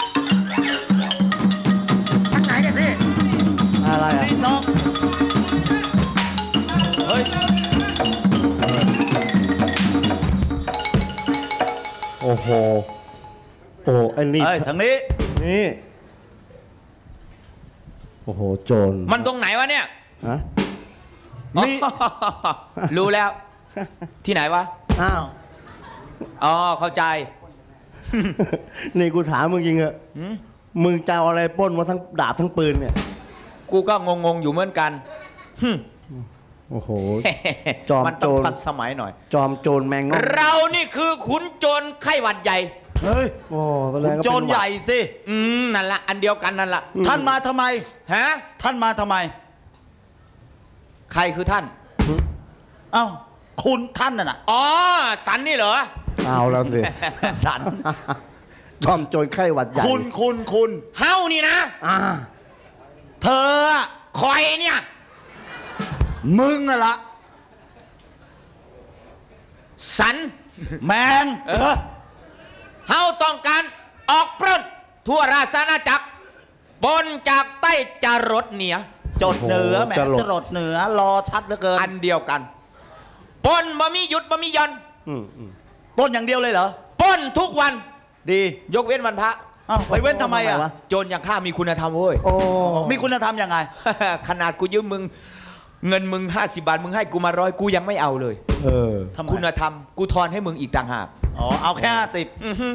ทางไหนเนี่ยพี่อะไรอ่ะนี่น้องเฮ้ยโอ้โหโอ้ไอ้นี่เฮ้ยทางนี้นี่โอ้โหโจรมันตรงไหนวะเนี่ยฮะนี่รู้แล้ว ที่ไหนวะอ้าวอ๋อ เข้าใจนี่กูถามมึงจริงเหรอะหืมมึงจะเอาอะไรปล้นมาทั้งดาบทั้งปืนเนี่ยกูก็งงๆอยู่เหมือนกันหึโอ้โห จอมมันต้องโจรทันสมัยหน่อยจอมโจรแมงนกเรานี่คือขุนโจรไข้หวัดใหญ่เฮ้ยโอ้แสดคุณงว่าโจรใหญ่สิอืม นั่นละ อันเดียวกันนั่นละท่านมาทำไมฮะท่านมาทำไมใครคือท่านเอ้า คุณท่านน่ะนะอ๋อ สันนี่เหรอเอาแล้วสิสันจอมโจรไข้หวัดใหญ่คุณคุณคุณเฮ้านี่นะอ่าเธออะคอยเนี่ยมึงน่ะละสันแมงเออเฮาต้องการออกปล้นทั่วราชอาณาจักรปนจากใต้จรดเหนือจดเหนือแหมจรดจรดเหนือรอชัดเหลือเกินอันเดียวกันปนบ่มีหยุดบ่มีหย่อนอืมอืมปล้นอย่างเดียวเลยเหรอปนทุกวันดียกเว้นวันพระอ้าวไปเว้นทำไมอ่ะทำไมวะโจรอย่างข้ามีคุณธรรมเว้ยโอ้มีคุณธรรมยังไงขนาดกูยืมมึงเงินมึงห้าสิบบาทมึงให้กูมาร้อยกูยังไม่เอาเลยเออทำไมคุณธรรมกูทอนให้มึงอีกต่างหากอ๋อเอาแค่ห้าสิบ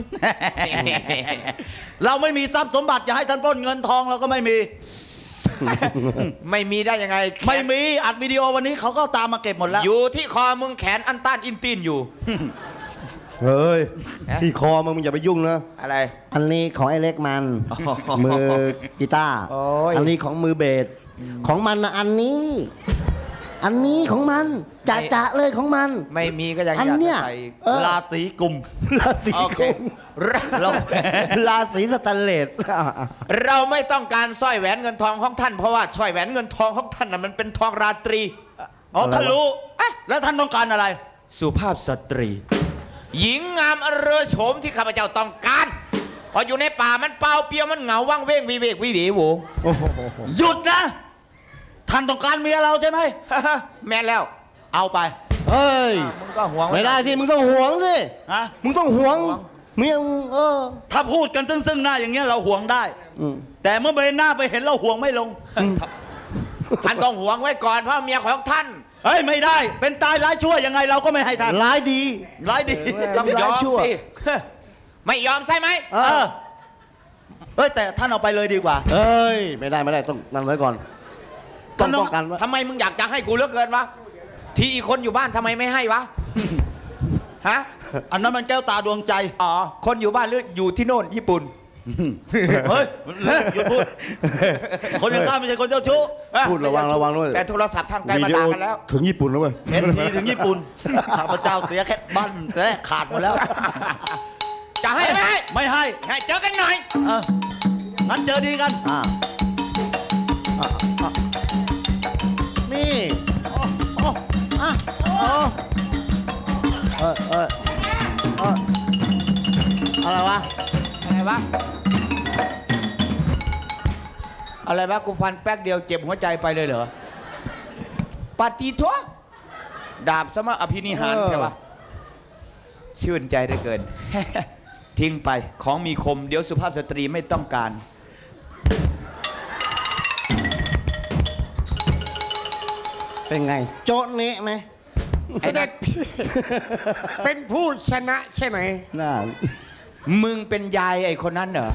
เราไม่มีทรัพย์สมบัติจะให้ท่านปล้นเงินทองเราก็ไม่มีไม่มีได้ยังไงแขนไม่มีอัดวิดีโอวันนี้เขาก็ตามมาเก็บหมดแล้วอยู่ที่คอมึงแขนอันต้านอินตีนอยู่เฮ้ยฮะที่คอมึงมึงอย่าไปยุ่งนะอะไรอันนี้ของไอ้เล็กมันอ๋อมือกีตาร์โอ้ยอันนี้ของมือเบส ของมันนะอันนี้ อันนี้ของมันจะจะเลยของมันไม่มีก็ยังออันยากเนี้ยจะใส่เออราศีกุมราศีโอเคกุมเราราศีสแตนเลสเราไม่ต้องการสร้อยแหวนเงินทองของท่านเพราะว่าสร้อยแหวนเงินทองของท่านน่ะมันเป็นทองราตรีอ๋ออะไรวะท่านรู้เอ๊ะแล้วท่านต้องการอะไรสุภาพสตรี หญิงงามอเรอโฉมที่ข้าพเจ้าต้องการพออยู่ในป่ามันเปล่าเปลี่ยวมันเหงาว่างเว้งวิเวกวิเวโหวโอ้โหหยุดนะ ท่านต้องการเมียเราใช่ไหมแม่นแล้วเอาไปเฮ้ยมึงก็หวงไม่ได้สิมึงต้องหวงสิฮะมึงต้องหวงเมียมึงเออถ้าพูดกันซึ่งซึ่งหน้าอย่างเงี้ยเราห่วงได้อืมแต่เมื่อเบนหน้าไปเห็นเราห่วงไม่ลงท่านต้องหวงไว้ก่อนเพราะเมียของท่านเฮ้ยไม่ได้ เป็นตายร้ายชั่วยังไงเราก็ไม่ให้ท่านร้ายดีร้ายดีเออต้องยอมชั่วสิ ไม่ยอมใช่ไหมเอเอออเอ้ยแต่ท่านเอาไปเลยดีกว่าเอ้ย ไม่ได้ไม่ได้ต้องนั่นไว้ก่อน ต้องป้องกันไว้ทำไมมึงอยากจะให้กูเหลือเกินวะ ที่อีกคนอยู่บ้านทำไมไม่ให้วะ ฮะอันนั้นมันแก้วตาดวงใจอ๋อ คนอยู่บ้านหรืออยู่ที่โน่นญี่ปุ่นเฮ้ยหยุดพูด คนอย่างข้าไม่ใช่คนเจ้าชู้พูดระวังระวังด้วยแต่โทรศัพท์ทางไกลมาวิดีด่าโอกันแล้วถึงญี่ปุ่นแล้วเว้ยเห็นทีถึงญี่ปุ่นข้าพเจ้าเสียแค่บ้านแรกขาดหมดแล้วจะให้ไหมไม่ให้ให้เจอกันหน่อยเอองั้นเจอดีกันอ่าอ่ะอ่ะนี่อ่ะอ๋อเออเออเอออะไรวะอะไรวะ อะไรวะ กูฟันแป๊กเดียวเจ็บหัวใจไปเลยเหรอปาฏิทัวดาบสมะอภินิหารเออใช่ปะชื่นใจได้เกิน ทิ้งไปของมีคมเดี๋ยวสุภาพสตรีไม่ต้องการเป็นไง โจ๊ะเนะไหมเสด็จพี่ เป็นผู้ชนะใช่ไหมน่ามึงเป็นยายไอ้คนนั้นเหรอ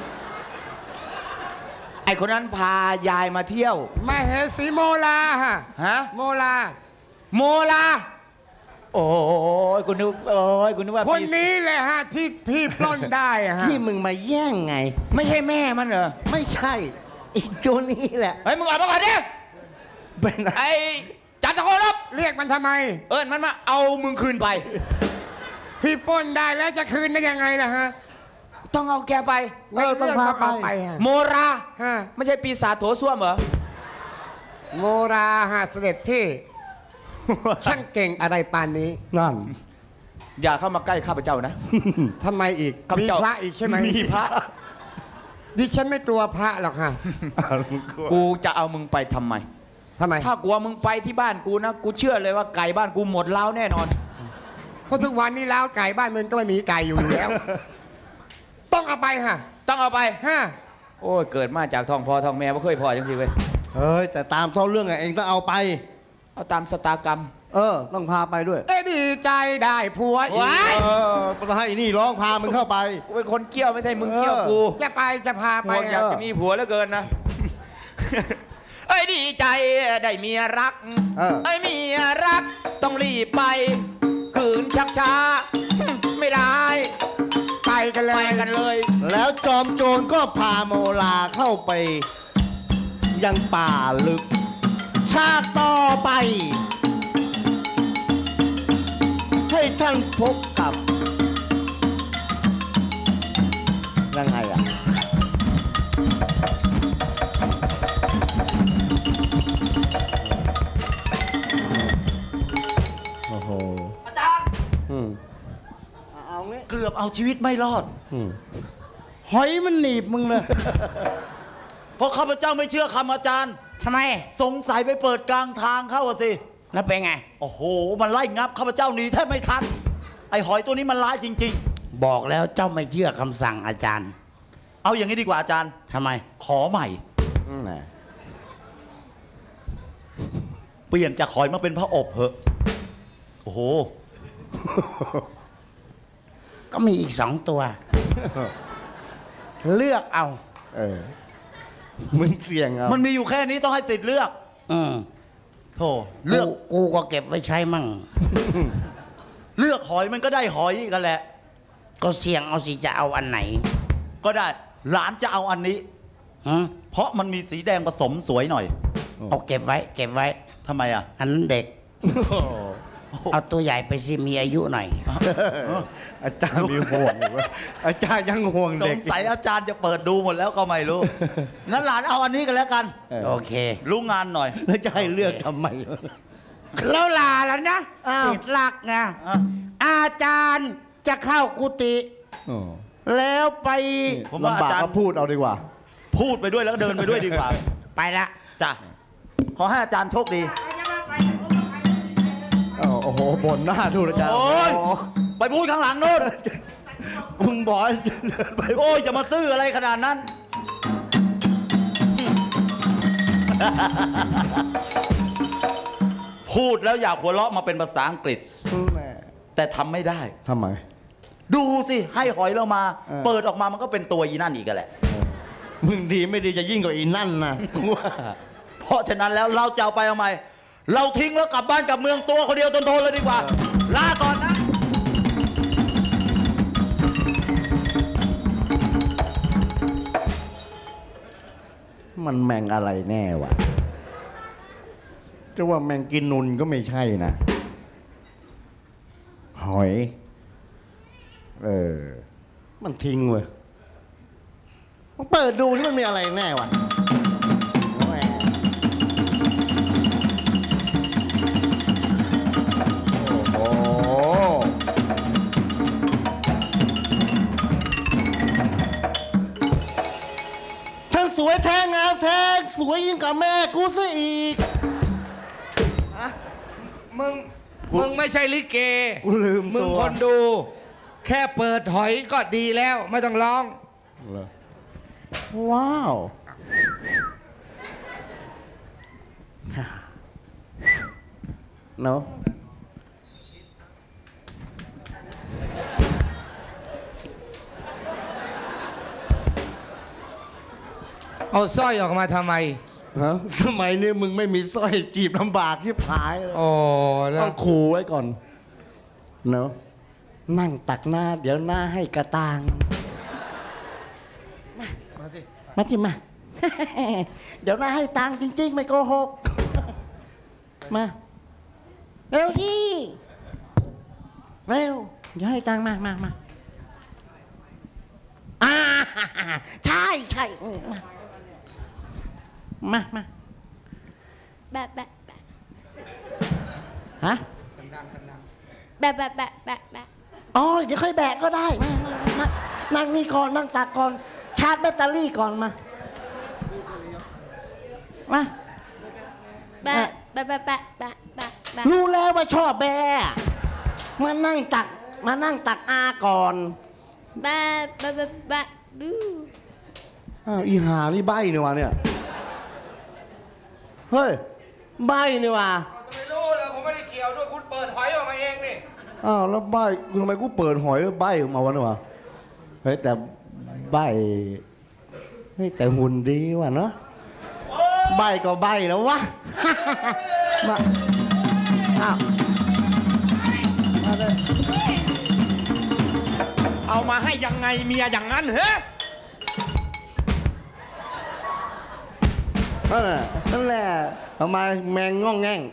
ไอ้คนนั้นพายายมาเที่ยวมาเหสีโมลาฮะฮะโมลาโมลา โอ้ยกูนึกโอ้ยกูนึกว่าคนปีนี้แหละฮะที่พี่ปล้นได้อะฮะที่มึงมาแย่งไงไม่ใช่แม่มันเหรอไม่ใช่ อีกตัวนี้แหละเฮ้ยมึงออกมาก่อนดิเป็นอะไรไอ้จันทโคลบเรียกมันทำไมเอิญมันมาเอามึงคืนไปพี่ปล้นได้แล้วจะคืนได้ยังไงล่ะฮะต้องเอาแกไปเออต้องพาไปเรื่องไปฮะโมราฮะไม่ใช่ปีศาจโถส้วมเหรอโมราฮะเสด็จพี่ ช่างเก่งอะไรปานนี้นั่นอย่าเข้ามาใกล้ข้าพเจ้านะทำไมอีกข้าพมีเจ้าพระอีกใช่ไหมมีพระดิฉันไม่กลัวพระหรอกฮะกูจะเอามึงไปทำไมทำไมถ้ากลัวมึงไปที่บ้านกูนะ กูเชื่อเลยว่าไก่บ้านกูหมดแล้วแน่นอนเพราะทุกวันนี้แล้วไก่บ้านมึงก็ไม่มีไก่อยู่แล้ว ต้องเอาไปฮะต้องเอาไปฮะโอ้ยเกิดมาจากท้องพ่อท้องแม่ไม่เคยพอจังสิเว้ยเฮ้ย แต่ตามท้องเรื่องไงเองต้องเอาไปเอาตามสตากรรมเออ ต้องพาไปด้วยเอ้ดีใจได้ผัวอีกว้ายเออต้องให้อีนี่ร้องพามึงเข้าไปกูเป็นคนเกี้ยวไม่ใช่มึงเกี้ยวกูจะไปจะพาไปห่วงอยากจะมีผัวเหลือเกินนะ เอ้ยดีใจได้เมียรักเออเอ้ยเมียรักต้องรีบไป ขืนชักช้า ไม่ได้ไปกันเลไปยกันเลยแล้วจอมโจรก็พาโมลาเข้าไป ยังป่าลึก ฉากต่อไป ให้ท่านพบกับ ยังไงอ่ะ โอ้โหอาจารย์อืมเอางี้เกือบเอาชีวิตไม่รอดอืมหอยมันหนีบมึงเลยเพราะข้าพเจ้าไม่เชื่อคำอาจารย์ทำไมสงสัยไปเปิดกลางทางเข้าอะสิแล้วเป็นไงโอ้โห มันไล่งับข้าพเจ้าหนีแทบไม่ทัน ไอ้หอยตัวนี้มันร้ายจริงบอกแล้วเจ้าไม่เชื่อคำสั่งอาจารย์ๆ เอาอย่างนี้ดีกว่าอาจารย์ทำไมขอใหม่ เปลี่ยนจากหอยมาเป็นพระอบเหอะ โอ้โหก็มีอีกสองตัว เลือกเอาเออมึงเสี่ยงเอามันมีอยู่แค่นี้ต้องให้ติดเลือกอืมโธ่เลือกกูก็เก็บไว้ใช้มั่งเลือกหอยมันก็ได้หอยกันแหละก็เสี่ยงเอาสิจะเอาอันไหนก็ได้ หลานจะเอาอันนี้ฮะเพราะมันมีสีแดงผสมสวยหน่อยเอาเก็บไว้ เก็บไว้ทำไมอ่ะอันนั้นเด็ก เอาตัวใหญ่ไปสิมีอายุหน่อยอาจารย์มีห่วงอยู่วะอาจารย์ยังห่วงสเด็งกสัยอาจารย์จะเปิดดูหมดแล้วก็ไม่รู้ งั้นหลานเอาอันนี้กันแล้วกันเออโอเครู้งานหน่อยแล้วจะให้เลือกทำไมแล้วลาแล้วนะอ้าวติดหลักนะอ่ะอาจารย์จะเข้ากุฏิอ๋อแล้วไปผมว่าอาลำบากจารย์ก็พูดเอาดีกว่าพูดไปด้วยแล้วก็เดินไปด้วยดีกว่าไปละจ้ะ ขอให้อาจารย์โชคดีอ้าวโอ้โหบ่นหน้าทูตอาจารย์โอ้ย ไปพูดข้างหลังโน่นมึงบอกให้เดินไปโอ้ยจะมาซื่ออะไรขนาดนั้น พูดแล้วอยากหัวเราะมาเป็นภาษาอังกฤษแม่แต่ทำไม่ได้ทำไมดูสิให้หอยเรามาเออเปิดออกมามันก็เป็นตัวอีนั่นอีกกันแหละมึงดีไม่ดีจะยิ่งกว่าอีนั่นนะกูว่าเพราะฉะนั้นแล้วเราจะเอาไปเอาใหม่ เราทิ้งแล้วกลับบ้านกลับเมืองตัวคนเดียวทนๆเลยดีกว่า ลาก่อนนะมันแมงอะไรแน่วะจะว่าแมงกินนุนก็ไม่ใช่นะ หอย เออ มันทิ้งเว้ยมันเปิดดูนี่มันมีอะไรแน่วะแหม่โอ้โหทั้งสวยแท้งามแท้สวยยิ่งกับแม่กูซะอีกมึง มึงไม่ใช่ลิเกกูลืมมึงตัวคนดู แค่เปิดหอยก็ดีแล้ว ไม่ต้องร้องว้าว เนาะเอาสร้อยออกมาทำไมฮะสมัยนี้มึงไม่มีสร้อยจีบลำบากที่ผายเลยโอ้แล้วต้องขู่ไว้ก่อน เนาะ นั่งตักหน้า เดี๋ยวหน้าให้กระตางมาสิมาจิมา เดี๋ยวหน้าให้ตังค์จริง ๆ ไม่โกหก มา เร็วสิเร็ว เดี๋ยวให้ตังค์มามามาอ่าใช่ใช่อืมมามามาแบะแบะแบะฮะแบะแบะแบะแบะแบะอ๋อ เดี๋ยวค่อยแบกก็ได้ มามานั่งนั่งนี่ก่อน นั่งตักก่อน ชาร์จแบตเตอรี่ก่อนมา มาแบะแบะแบะแบะแบะแบะแบะรู้แล้วว่าชอบแบมานั่งตัก มานั่งตักอาก่อนแบะแบะแบะแบะบูอ้าว อีหานี่ใบนี่วะเนี่ย เฮ้ย ใบนี่วะจะไม่รู้เลยผมไม่ได้เกี่ยวด้วยคุณเปิดหอยออกมาเองนี่อ้าว แล้วใบทำไมกูเปิดหอยใบออกมาวะเนี่ยวะเฮ้ย แต่ใบเฮ้ยแต่หุ่นดีว่ะเนาะใบก็ใบแล้ววะ มาอ้าวมาเลยเอามาให้ยังไงเมียอย่างนั้นเฮ้นั่นแหละนั่นแหละทำไมแมงง่องแง่ง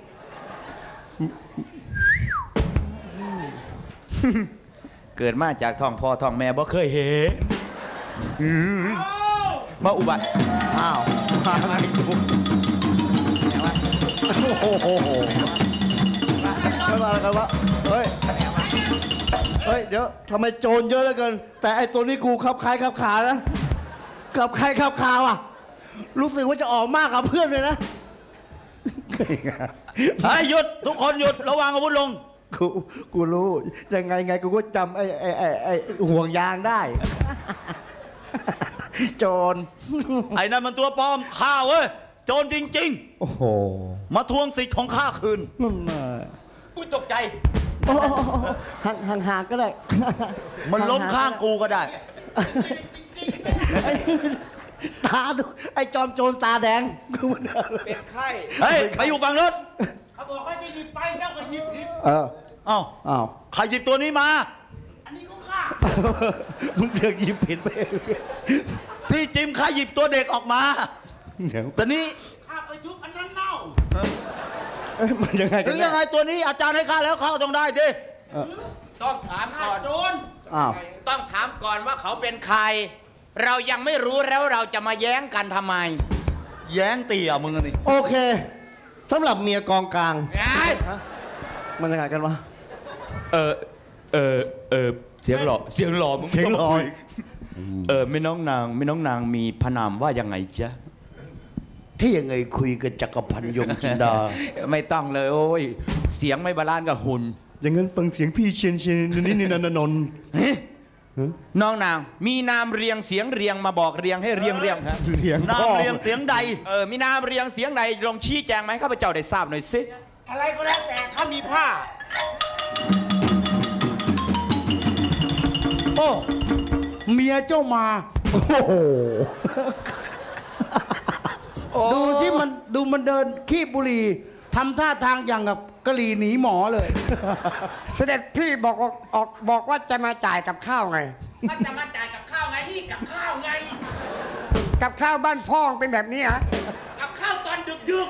เกิดมาจากท้องพ่อท้องแม่บ่เคยเห็นอืมมาอุบัติอ้าวมาไงกูโอ้โหไม่มาอะไรกันวะเฮ้ย เฮ้ย เดี๋ยวทำไมโจรเยอะเหลือเกิน แต่ไอตัวนี้กูขับคล้ายขับขานะขับคล้ายขับขาว่ะรู้สึกว่าจะออกมากกับเพื่อนเลยนะเฮ้ยหยุดทุกคนหยุดระวังอาวุธลงกูกูรู้ยังไงไงกูก็จำไอ้ไอ้ไอ้ไอ้ห่วงยางได้ โจรไอ้นั่นมันตัวปลอมข้าเว้ยโจรจริงโอ้โหๆ มาทวงสิทธิ์ของข้าคืนนั่นน่ะอุ้ยตกใจโอ้ห่างห่างห่างก็ได้มันล้มข้างกูก็ได้ไอ้ตาดูไอ้จอมโจรตาแดงกูไม่ได้เป็นไข้เฮ้ยไปอยู่ฝั่งรถเขาบอกว่าจะหยิบไปเจ้าก็หยิบผิดเออเอ้าอ้าวใครหยิบตัวนี้มาอันนี้ก็ฆ่ามึงเถือกหยิบผิดไปที่จิมใครหยิบตัวเด็กออกมาเดี๋ยวแต่นี้ฆ่าไปทุบอันนั้นเน่าเอ้ยมันยังไงกัถึนงเนี่ยังไงตัวนี้อาจารย์ให้ข้าแล้วข้าต้องได้ดิเออต้องถามก่อนโจรอ้าวต้องถามก่อนว่าเขาเป็นใคร เรายังไม่รู้แล้วเราจะมาแย้งกันทำไมแย้งเตี่ยมึงอะนี่โอเคสำหรับเมียกองกลางไงมันยังไงกันวะเออเออเออเสียงหล่อเสียงหล่อมึงเสียงหล่อต้คุเออไม่น้องนางไม่น้องนางมีพระนามว่ายังไงจ๊ะที่ยังไงคุยกับจักรพันธ์ยมจินดาไม่ต้องเลยโอ้ยเสียงไม่บาลานซ์กับหุ่นอย่างนั้นฟังเสียงพี่เชียนเชียนนี่นี่นันนนท์น้องนางมีนามเรียงเสียงเรียงมาบอกเรียงให้เรียงเรียงครับเลี้ยงนามพ่อเรียงเสียงใดเออมีนามเรียงเสียงใดลองชี้แจงไหมาให้ข้าพเจ้าได้ทราบหน่อยสิอะไรก็แล้วแต่เขามีผ้า โอ้เมียเจ้ามาโอ้โหดูสิมันดูมันเดินขี้บุหรี่ทำท่าทางอย่างกับกะหรี่หนีหมอเลยเสด็จพี่บอกว่าออกบอกว่าจะมาจ่ายกับข้าวไงก็จะมาจ่ายกับข้าวไงนี่กับข้าวไงกับข้าวบ้านพ่องเป็นแบบนี้ฮะกับข้าวตอนดึกดึก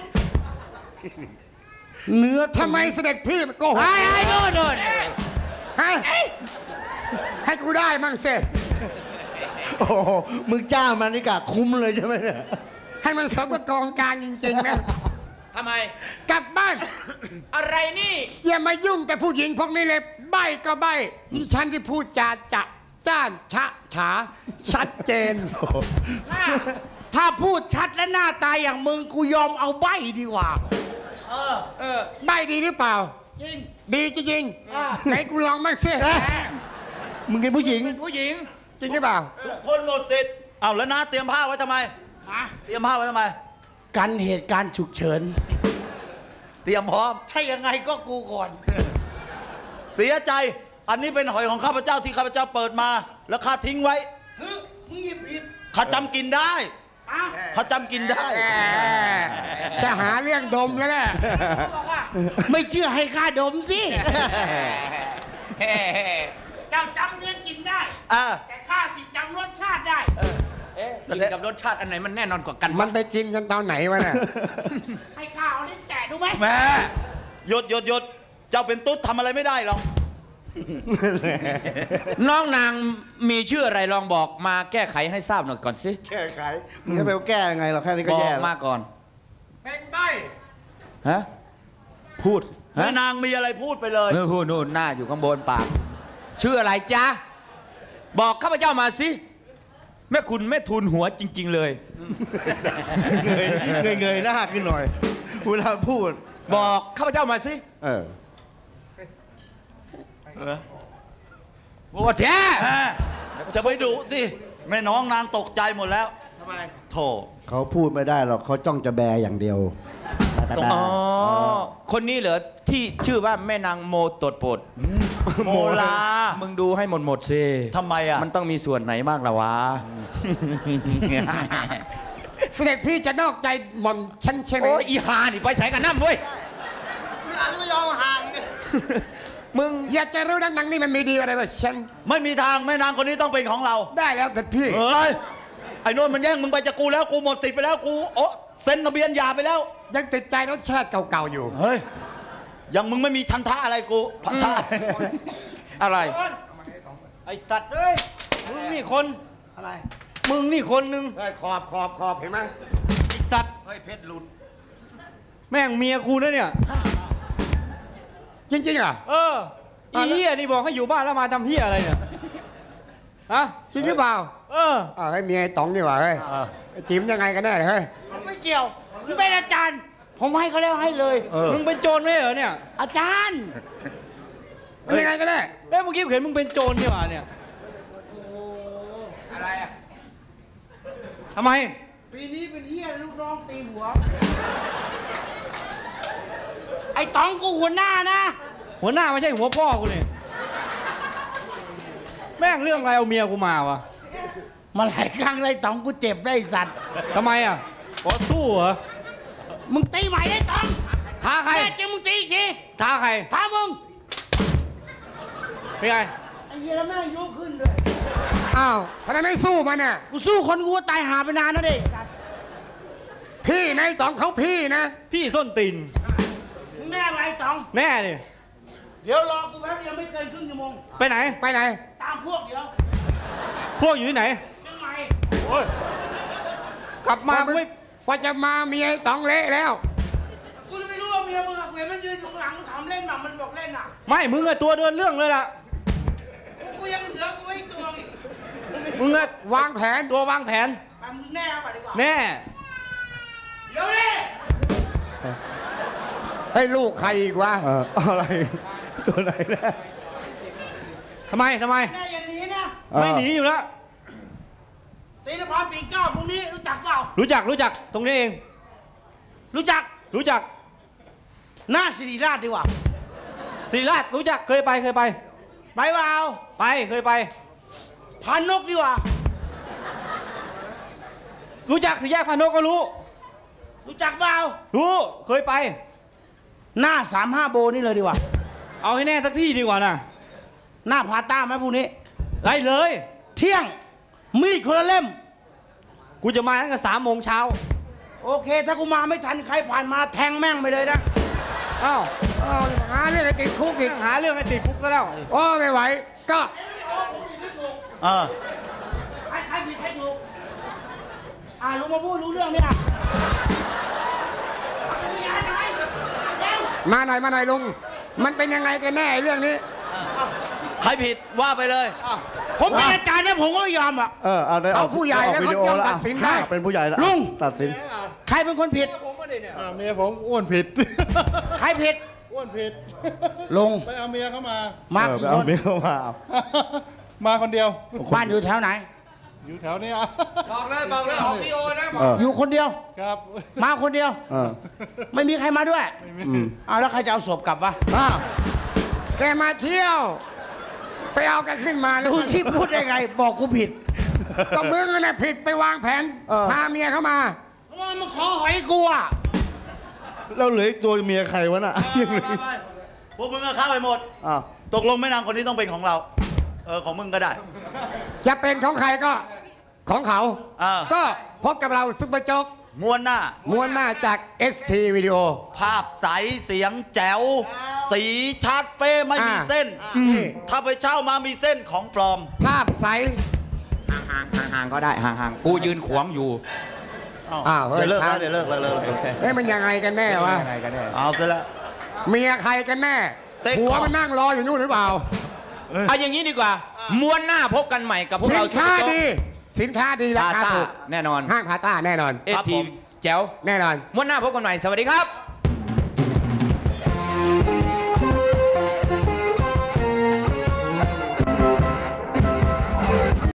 เนื้อทำไมเสด็จพี่โกหกไอ้ไอ้โน่นโน่นฮะให้กูได้มั่งสิโอ้โหมึงจ้างมันนี่กะคุ้มเลยใช่ไหมเนี่ยให้มันสมกับกองกลางจริงๆนะทำไมกลับบ้านอะไรนี่อย่ามายุ่งแต่ผู้หญิงพวกนี้เลยใบก็ใบดิฉันที่พูดจาจะจ้านชะฉาชัดเจนถ้าพูดชัดและหน้าตายอย่างมึงกูยอมเอาใบดีกว่าใบดีหรือเปล่าจริงดีจริงๆไหนกูลองมั่งสิมึงเป็นผู้หญิงเป็นผู้หญิงจริงหรือเปล่าทุกคนหมดสิทธิ์เอาแล้วนะเตรียมผ้าไว้ทำไมเตรียมผ้าไว้ทำไมกันเหตุการณ์ฉุกเฉินเตรียมพร้อมถ้ายังไงก็กูก่อนเสียใจ อันนี้เป็นหอยของข้าพเจ้าที่ข้าพเจ้าเปิดมา แล้วข้าทิ้งไว้มึงหยิบผิดข้าจำกินได้ข้าจำกินได้จะหาเรื่องดมแล้วแหละไม่เชื่อให้ข้าดมสิ เจ้าจำเรื่องกินได้อ่าแต่ข้าสิจำรสชาติได้เอ๊ะกินกับรสชาติอันไหนมันแน่นอนกว่ากันมันไปกินกันตอนไหนวะเนี่ยให้ข้าเอาลิ้นแตะดูไหมแม่หยุดหยุดหยุดเจ้าเป็นตุ๊ดทำอะไรไม่ได้หรอกน้องนางมีชื่ออะไรลองบอกมาแก้ไขให้ทราบหน่อยก่อนสิแก้ไขมึงจะไปแก้ยังไงหรอแค่นี้ก็บอแย่กแล้วมาก่อนเป็นใบฮะพูดแม่ฮะนางมีอะไรพูดไปเลยเมื่อพูดนู่นหน้าอยู่ข้างบนปากชื่ออะไรจ๊ะบอกข้าพเจ้ามาสิแม่คุณแม่ทุนหัวจริง ๆ เลยเงยเงยเงยหน้าขึ้นหน่อยเวลาพูดบอกข้าพเจ้ามาสิเออโอ้แท้แม่จะไปดูสิแม่น้องนางตกใจหมดแล้วทำไมโถเขาพูดไม่ได้หรอกเขาจ้องจะแบอย่างเดียวอ๋อคนนี้เหรอที่ชื่อว่าแม่นางโมตดโปดโมลามึงดูให้หมดหมดๆสิทำไมอ่ะมันต้องมีส่วนไหนบ้างล่ะวะเสด็จพี่จะนอกใจหม่อมฉันใช่ไหมโอ้ยอีหานี่ไปใส่กันน้ำเว้ยไม่ยอมห่างมึงอยากจะรู้นักหนังนี่มันมีดีอะไรวะฉันไม่มีทางแม่นางคนนี้ต้องเป็นของเราได้แล้วแต่พี่เฮ้ยไอ้โน่นมันแย่งมึงไปจากกูแล้วกูหมดสิทธิ์ไปแล้วกูโอ้เซ็นทะเบียนหย่าไปแล้วยังติดใจรสชาติเก่าๆอยู่เฮ้ยยังมึงไม่มีทันท่าอะไรกูพันท่าอะไรไอสัตว์เอ้ย มึงนี่คนอะไรมึงนี่คนหนึ่งเฮ้ยขอบขอบขอบเห็นไหมไอสัตว์เฮ้ยเพชรหลุดแม่งเมียกูนะเนี่ยจริงๆเหรอเอออีเฮียนี่บอกให้อยู่บ้านแล้วมาทำเฮียอะไรเนี่ยฮะจริงหรือเปล่าเออเอาให้เมียไอ้ต๋องดีกว่าเฮ้ยไอ้จิ๋มยังไงกันแน่เฮ้ยไม่เกี่ยวมึงเป็นอาจารย์ผมให้เขาแล้วให้เลยมึงเป็นโจรไหมเหรอเนี่ยอาจารย์มันยังไงกันแน่เอ้เมื่อกี้เห็นมึงเป็นโจรนี่หว่าเนี่ยอะไรอ่ะทำไมปีนี้เป็นเฮียลูกน้องตีหัวไอ้ต๋องกูหัวหน้านะหัวหน้าไม่ใช่หัวพ่อกูเนี่ยแม่งเรื่องอะไรเอาเมียกูมาวะมาหลายครั้งเลยต๋องกูเจ็บได้สัตว์ทำไมอ่ะขอสู้เหรอมึงตีใหม่ได้ต๋องท้าใครแม่จริงมึงตีอีกทีท้าใครท้ามึงเป็นไงไอ้เหี้ยแล้วแม่งยกขึ้นเลยอ้าวทำไมไม่สู้มันเนี่ยกูสู้คนกูตายหาไปนานแล้วดิสัตว์พี่นายต๋องเขาพี่นะพี่ส้นตีนมึงแน่ไหมต๋องแน่ดิเดี๋ยวรอกูแป๊บเดียวไม่เกินครึ่งชั่วโมงไปไหนไปไหนตามพวกเดี๋ยวพวกอยู่ที่ไหนเชียงใหม่โอ้ยกลับมาไม่พอจะมาเมียต๋องเละแล้วกูจะไม่รู้ว่าเมียมึงอะกูเห็นมันยืนอยู่ข้างหลังมึงถามเล่นหน่ะมันบอกเล่นน่ะไม่มึงอะตัวเดินเรื่องเลยล่ะกูยังเหลือกูไม่ตัวอีกมึงอะวางแผนตัววางแผนมึงแน่ป่ะดีกว่าแน่เดี๋ยวดิให้ลูกใครอีกวะอะไรตัวไหนแน่ทำไมทำไมแน่อย่างนี้นะไม่หนีอยู่แล้วตีนภาพปีเก้าพรุ่งนี้รู้จักเปล่ารู้จักรู้จักตรงนี้เองรู้จักรู้จักหน้าศิริราชดีกว่าศิริราชรู้จักเคยไปเคยไปไปเปล่าไปเคยไปพานนกดีกว่ารู้จักสี่แยกพานนกก็รู้รู้จักเปล่ารู้เคยไปหน้าสามห้าโบนี่เลยดีกว่าเอาให้แน่สักที่ดีกว่านะหน้าพาต้าไหมพวกนี้ได้เลยเที่ยงมีดคนละเล่มกูจะมาตั้งแต่สามโมงเช้าโอเคถ้ากูมาไม่ทันใครผ่านมาแทงแม่งไปเลยนะอ้าวหาเรื่องไอ้ติดคุกอีกหาเรื่องไอ้ติดคุกซะแล้วโอ้ไม่ไหวก็เออใครใครผิดใครถูกอ่าลุงมาพูดรู้เรื่องเนี่ยมาหน่อยมาหน่อยลุงมันเป็นยังไงกันแน่เรื่องนี้ใครผิดว่าไปเลยผมเป็นอาจารย์นะผมก็ไม่ยอมอ่ะเออเอาได้เอาผู้ใหญ่แล้วเขายอมตัดสินได้เป็นผู้ใหญ่แล้วลุงตัดสินใครเป็นคนผิดเมียผมอ้วนผิดใครผิดอ้วนผิดลุงไปเอาเมียเข้ามามาไปเอาเมียเข้ามามาคนเดียวบ้านอยู่แถวไหนอยู่แถวนี้บอกเลยบอกเลยออกพีโอนะอยู่คนเดียวครับมาคนเดียวไม่มีใครมาด้วยเอาแล้วใครจะเอาศพกลับวะแกมาเที่ยวไปเอาแกขึ้นมาดูที่พูดได้ไงบอกกูผิดก็มึงน่ะผิดไปวางแผนพาเมียเข้ามามาขอหอยกูอ่ะเราเหลืออีกตัวเมียใครวะน่ะยังเหลือพวกมึงก็ฆ่าไปหมดตกลงแม่นางคนนี้ต้องเป็นของเราเออของมึงก็ได้จะเป็นของใครก็ของเขาก็พบกับเราซุปเปอร์โจ๊กม้วนหน้าม้วนหน้าจาก เอส ที วิดีโอภาพใสเสียงแจ๋วสีชัดเป้ไม่มีเส้นถ้าไปเช่ามามีเส้นของปลอมภาพใสห่างห่างก็ได้ห่างห่างกูยืนขวางอยู่อ้าวเดี๋ยวเลิกแล้วเดี๋ยวเลิกแล้วเลิกเฮ้ยมันยังไงกันแน่วะเอาไปละเมียใครกันแน่ผัวมันนั่งรออยู่นู่นหรือเปล่าเอาอย่างนี้ดีกว่าม้วนหน้าพบกันใหม่กับพวกเราสินค้าดีสินค้าดีราคาถูกแน่นอนห้างพาต้าแน่นอนเอทีแจ๋วแน่นอนม้วนหน้าพบกันใหม่สวัสดีครับ